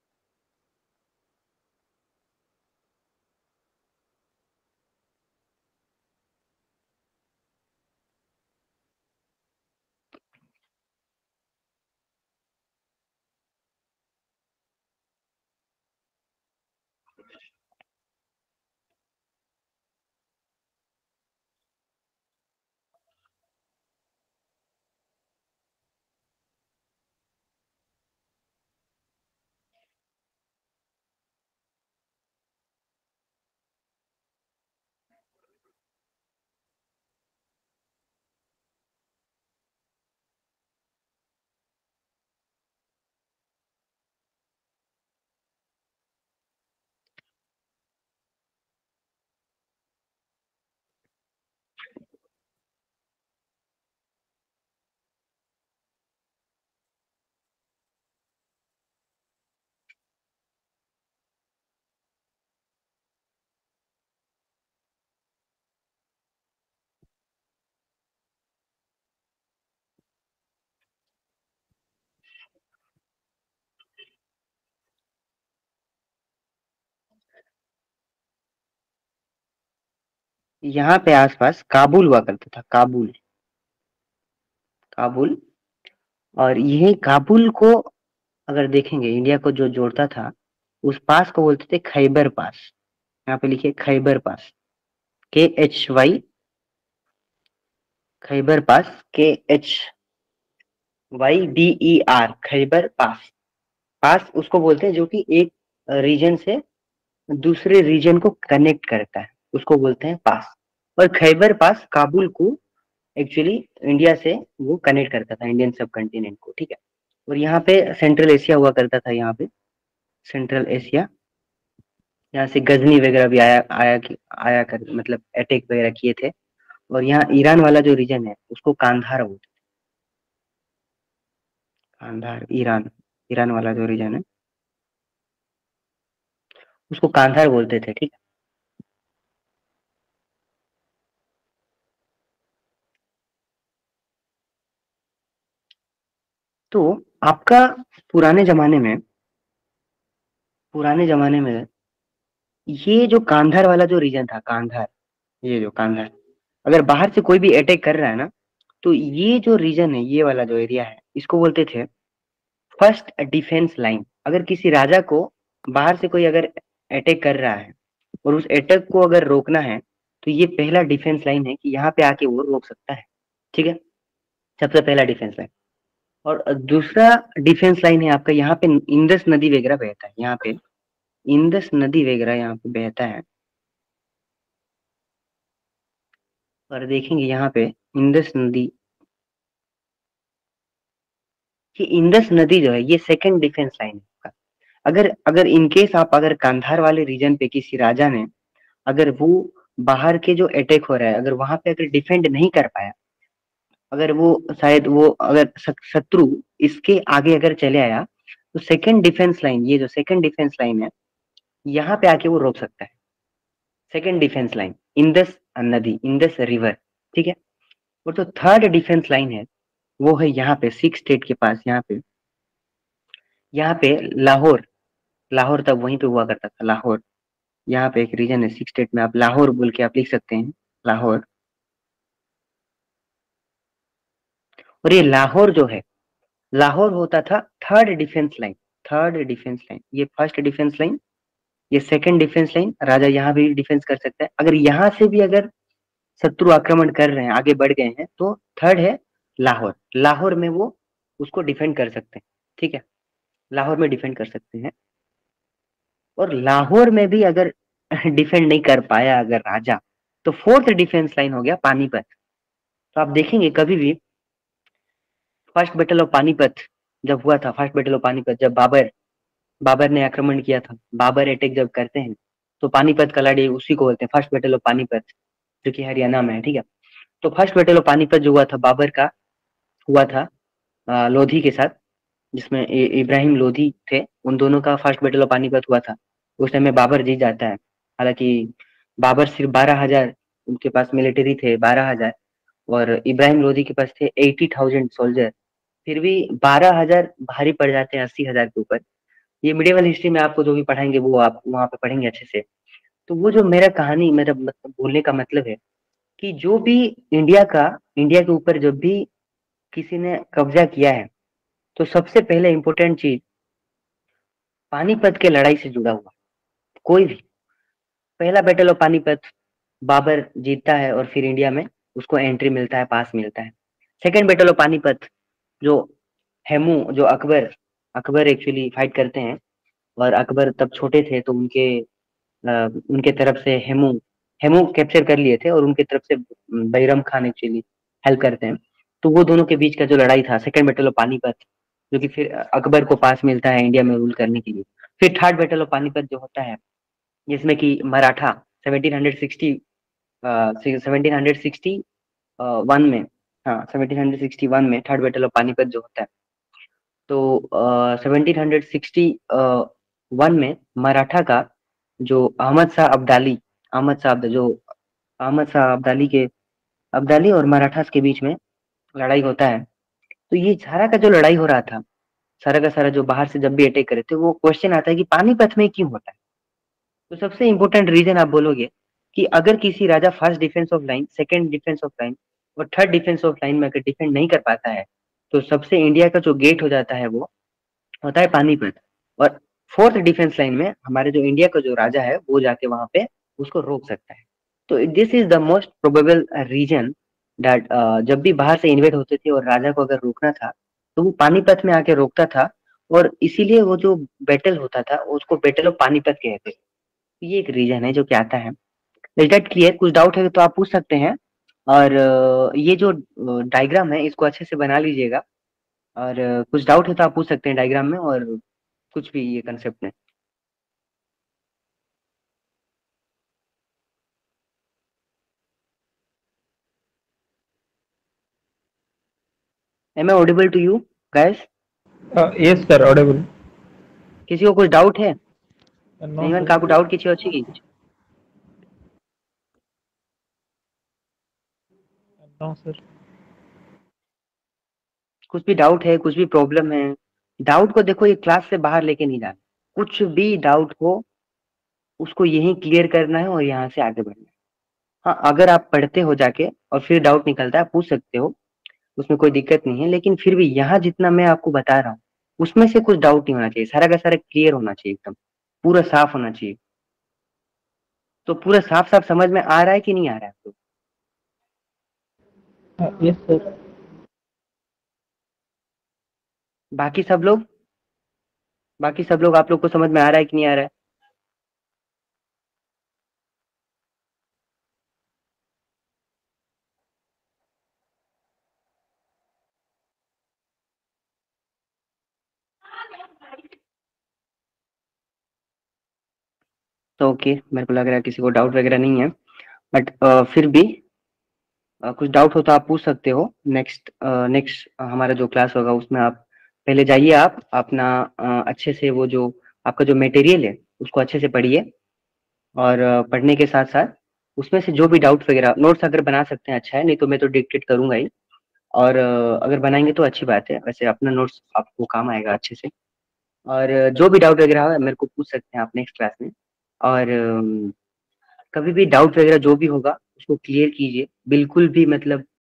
यहाँ पे आसपास काबुल हुआ करता था, काबुल, काबुल। और यही काबुल को अगर देखेंगे, इंडिया को जो जोड़ता था, उस पास को बोलते थे खैबर पास। यहाँ पे लिखिए Khyber pass, K H Y, Khyber pass, K H Y B E R, Khyber pass. Pass उसको बोलते हैं जो कि एक रीजन से दूसरे रीजन को कनेक्ट करता है, उसको बोलते हैं पास। और खैबर पास काबुल को एक्चुअली इंडिया से वो कनेक्ट करता था, इंडियन सब कंटिनेंट को, ठीक है। और यहाँ पे सेंट्रल एशिया हुआ करता था, यहाँ पे सेंट्रल एशिया, यहाँ से गजनी वगैरह भी आया आया कि आया कर मतलब अटैक वगैरह किए थे। और यहाँ ईरान वाला जो रीजन है उसको कांधार बोलते हैं, कांधार, ईरान, ईरान वाला जो रीजन है उसको कांधार बोलते थे, ठीक है। तो आपका पुराने जमाने में, पुराने जमाने में ये जो कांधार वाला जो रीजन था, कांधार, ये जो कांधार, अगर बाहर से कोई भी अटैक कर रहा है ना, तो ये जो रीजन है, ये वाला जो एरिया है, इसको बोलते थे फर्स्ट डिफेंस लाइन। अगर किसी राजा को बाहर से कोई अगर अटैक कर रहा है और उस अटैक को अगर रोकना है, तो ये पहला डिफेंस लाइन है कि यहाँ पे आके वो रोक सकता है, ठीक है। सबसे पहला डिफेंस लाइन। और दूसरा डिफेंस लाइन है आपका, यहाँ पे इंदस नदी वगैरह बहता है, यहाँ पे इंदस नदी वगैरह यहाँ पे बहता है। और देखेंगे यहाँ पे इंदस नदी, ये इंदस नदी जो है ये सेकंड डिफेंस लाइन है आपका। अगर अगर इनकेस आप अगर कांधार वाले रीजन पे किसी राजा ने, अगर वो बाहर के जो अटैक हो रहा है, अगर वहां पे अगर डिफेंड नहीं कर पाया, अगर वो शायद वो अगर शत्रु इसके आगे अगर चले आया, तो सेकंड डिफेंस लाइन, ये जो सेकंड डिफेंस लाइन है, यहाँ पे आके वो रोक सकता है। सेकंड डिफेंस लाइन इंदस नदी, इंदस रिवर, ठीक है। और जो थर्ड डिफेंस लाइन है वो है यहाँ पे सिक्स स्टेट के पास, यहाँ पे, यहाँ पे लाहौर, लाहौर तब वहीं पे हुआ करता था, लाहौर। यहाँ पे एक रीजन है सिक्स स्टेट में, आप लाहौर बोल के आप लिख सकते हैं, लाहौर। और ये लाहौर जो है, लाहौर होता था third defence line, third defence line. ये फर्स्ट डिफेंस लाइन, ये सेकंड डिफेंस लाइन, राजा यहाँ भी डिफेंस कर सकता है। अगर यहाँ से भी अगर शत्रु आक्रमण कर रहे हैं, आगे बढ़ गए हैं, तो थर्ड है लाहौर, लाहौर में वो उसको डिफेंड कर सकते हैं, ठीक है। लाहौर में डिफेंड कर सकते हैं। और लाहौर में भी अगर डिफेंड नहीं कर पाया अगर राजा, तो फोर्थ डिफेंस लाइन हो गया पानीपत। तो आप देखेंगे कभी भी फर्स्ट बैटल ऑफ पानीपत, जब हुआ था फर्स्ट बैटल ऑफ पानीपत, जब बाबर बाबर ने आक्रमण किया था, बाबर अटैक जब करते हैं तो पानीपत का लड़ाई उसी को बोलते हैं फर्स्ट बैटल ऑफ पानीपत, जो कि हरियाणा में है, ठीक है। तो फर्स्ट बैटल ऑफ पानीपत जो हुआ था बाबर का, हुआ था अ, लोधी के साथ, जिसमें इ- इब्राहिम लोधी थे, उन दोनों का फर्स्ट बैटल ऑफ पानीपत हुआ था। उस टाइम में बाबर जीत जाता है। हालांकि बाबर सिर्फ बारह हजार, उनके पास मिलिट्री थे बारह हजार, और इब्राहिम लोधी के पास थे एटी थाउजेंड सोल्जर। फिर भी बारह हजार भारी पड़ जाते हैं अस्सी हजार के ऊपर। ये मिडिवल हिस्ट्री में आपको जो भी पढ़ाएंगे वो आप वहाँ पे पढ़ेंगे अच्छे से। तो वो जो मेरा कहानी, मेरा मतलब बोलने का मतलब है कि जो भी इंडिया का इंडिया के ऊपर जब भी किसी ने कब्जा किया है, तो सबसे पहले इंपॉर्टेंट चीज पानीपत के लड़ाई से जुड़ा हुआ, कोई भी पहला बैटल ऑफ पानीपत बाबर जीतता है और फिर इंडिया में उसको एंट्री मिलता है, पास मिलता है। सेकंड बैटल ऑफ पानीपत, जो हेमू, जो अकबर अकबर एक्चुअली फाइट करते हैं, और अकबर तब छोटे थे तो उनके अ, उनके तरफ से हेमू हेमू कैप्चर कर लिए थे, और उनके तरफ से बैरम खान एक्चुअली हेल्प करते हैं। तो वो दोनों के बीच का जो लड़ाई था, सेकंड बैटल ऑफ पानीपत, जो कि फिर अकबर को पास मिलता है इंडिया में रूल करने के लिए। फिर थर्ड बैटल ऑफ पानीपत जो होता है, जिसमें कि Maratha seventeen hundred sixty seventeen hundred sixty one में, हाँ सेवनटीन हंड्रेड सिक्सटी वन में थर्ड बैटल ऑफ पानीपत जो होता है। तो सेवनटीन हंड्रेड सिक्सटी वन में मराठा का जो अहमद शाह अब्दाली अहमद शाह अब्द- जो अहमद शाह अब्दाली के अब्दाली और मराठास के बीच में लड़ाई होता है। तो ये सारा का जो लड़ाई हो रहा था, सारा का सारा जो बाहर से जब भी अटैक करे थे, वो क्वेश्चन आता है कि पानीपत में क्यों होता है। तो सबसे इंपॉर्टेंट रीजन आप बोलोगे कि अगर किसी राजा first defence of line, second defence of line और थर्ड डिफेंस ऑफ लाइन में अगर डिफेंड नहीं कर पाता है, तो सबसे इंडिया का जो गेट हो जाता है वो होता है पानीपत। और फोर्थ डिफेंस लाइन में हमारे जो इंडिया का जो राजा है वो जाके वहां पे उसको रोक सकता है। तो this is the most probable reason that जब भी बाहर से इन्वेड होते थे और राजा को अगर रोकना था, तो वो पानीपत में आके रोकता था। और इसीलिए वो जो बैटल होता था उसको बैटल ऑफ पानीपत कहते थे। ये एक रीजन है जो कि आता है। Is that clear? कुछ डाउट है तो आप पूछ सकते हैं। और अ, ये जो डायग्राम है इसको अच्छे से बना लीजिएगा। और अ, कुछ डाउट है तो आप पूछ सकते हैं डायग्राम में, और कुछ भी ये कंसेप्ट में। Am I audible to you guys? Yes sir, audible. किसी को कुछ डाउट है? नो नहीं, सर। काकू डाउट किसी अच्छी की? No sir. कुछ भी डाउट है, कुछ भी प्रॉब्लम है? डाउट को देखो, ये क्लास से बाहर लेके नहीं जाना। कुछ भी डाउट हो उसको यहीं क्लियर करना है और यहाँ से आगे बढ़ना है। हाँ, अगर आप पढ़ते हो जाके और फिर डाउट निकलता है, आप पूछ सकते हो, उसमें कोई दिक्कत नहीं है। लेकिन फिर भी यहाँ जितना मैं आपको बता रहा हूँ उसमें से कुछ डाउट नहीं होना चाहिए, सारा का सारा क्लियर होना चाहिए, एकदम पूरा साफ होना चाहिए। तो पूरा साफ साफ समझ में आ रहा है कि नहीं आ रहा है आपको? Yes sir. बाकी सब लोग बाकी सब लोग आप लोग को समझ में आ रहा है कि नहीं आ रहा है? तो ओके, मेरे को लग रहा है किसी को डाउट वगैरह नहीं है। बट फिर भी अ, कुछ डाउट हो तो आप पूछ सकते हो। नेक्स्ट नेक्स्ट हमारा जो क्लास होगा उसमें आप पहले जाइए, आप अपना अ, अच्छे से वो जो आपका जो मटेरियल है उसको अच्छे से पढ़िए। और अ, पढ़ने के साथ साथ उसमें से जो भी डाउट वगैरह, नोट्स अगर बना सकते हैं अच्छा है, नहीं तो मैं तो डिक्टेट करूंगा ही। और अ, अगर बनाएंगे तो अच्छी बात है, वैसे अपना नोट्स आपको काम आएगा अच्छे से। और अ, जो भी डाउट वगैरह हो मेरे को पूछ सकते हैं आप नेक्स्ट क्लास में। और अम, कभी भी डाउट वगैरह जो भी होगा उसको क्लियर कीजिए, बिल्कुल भी मतलब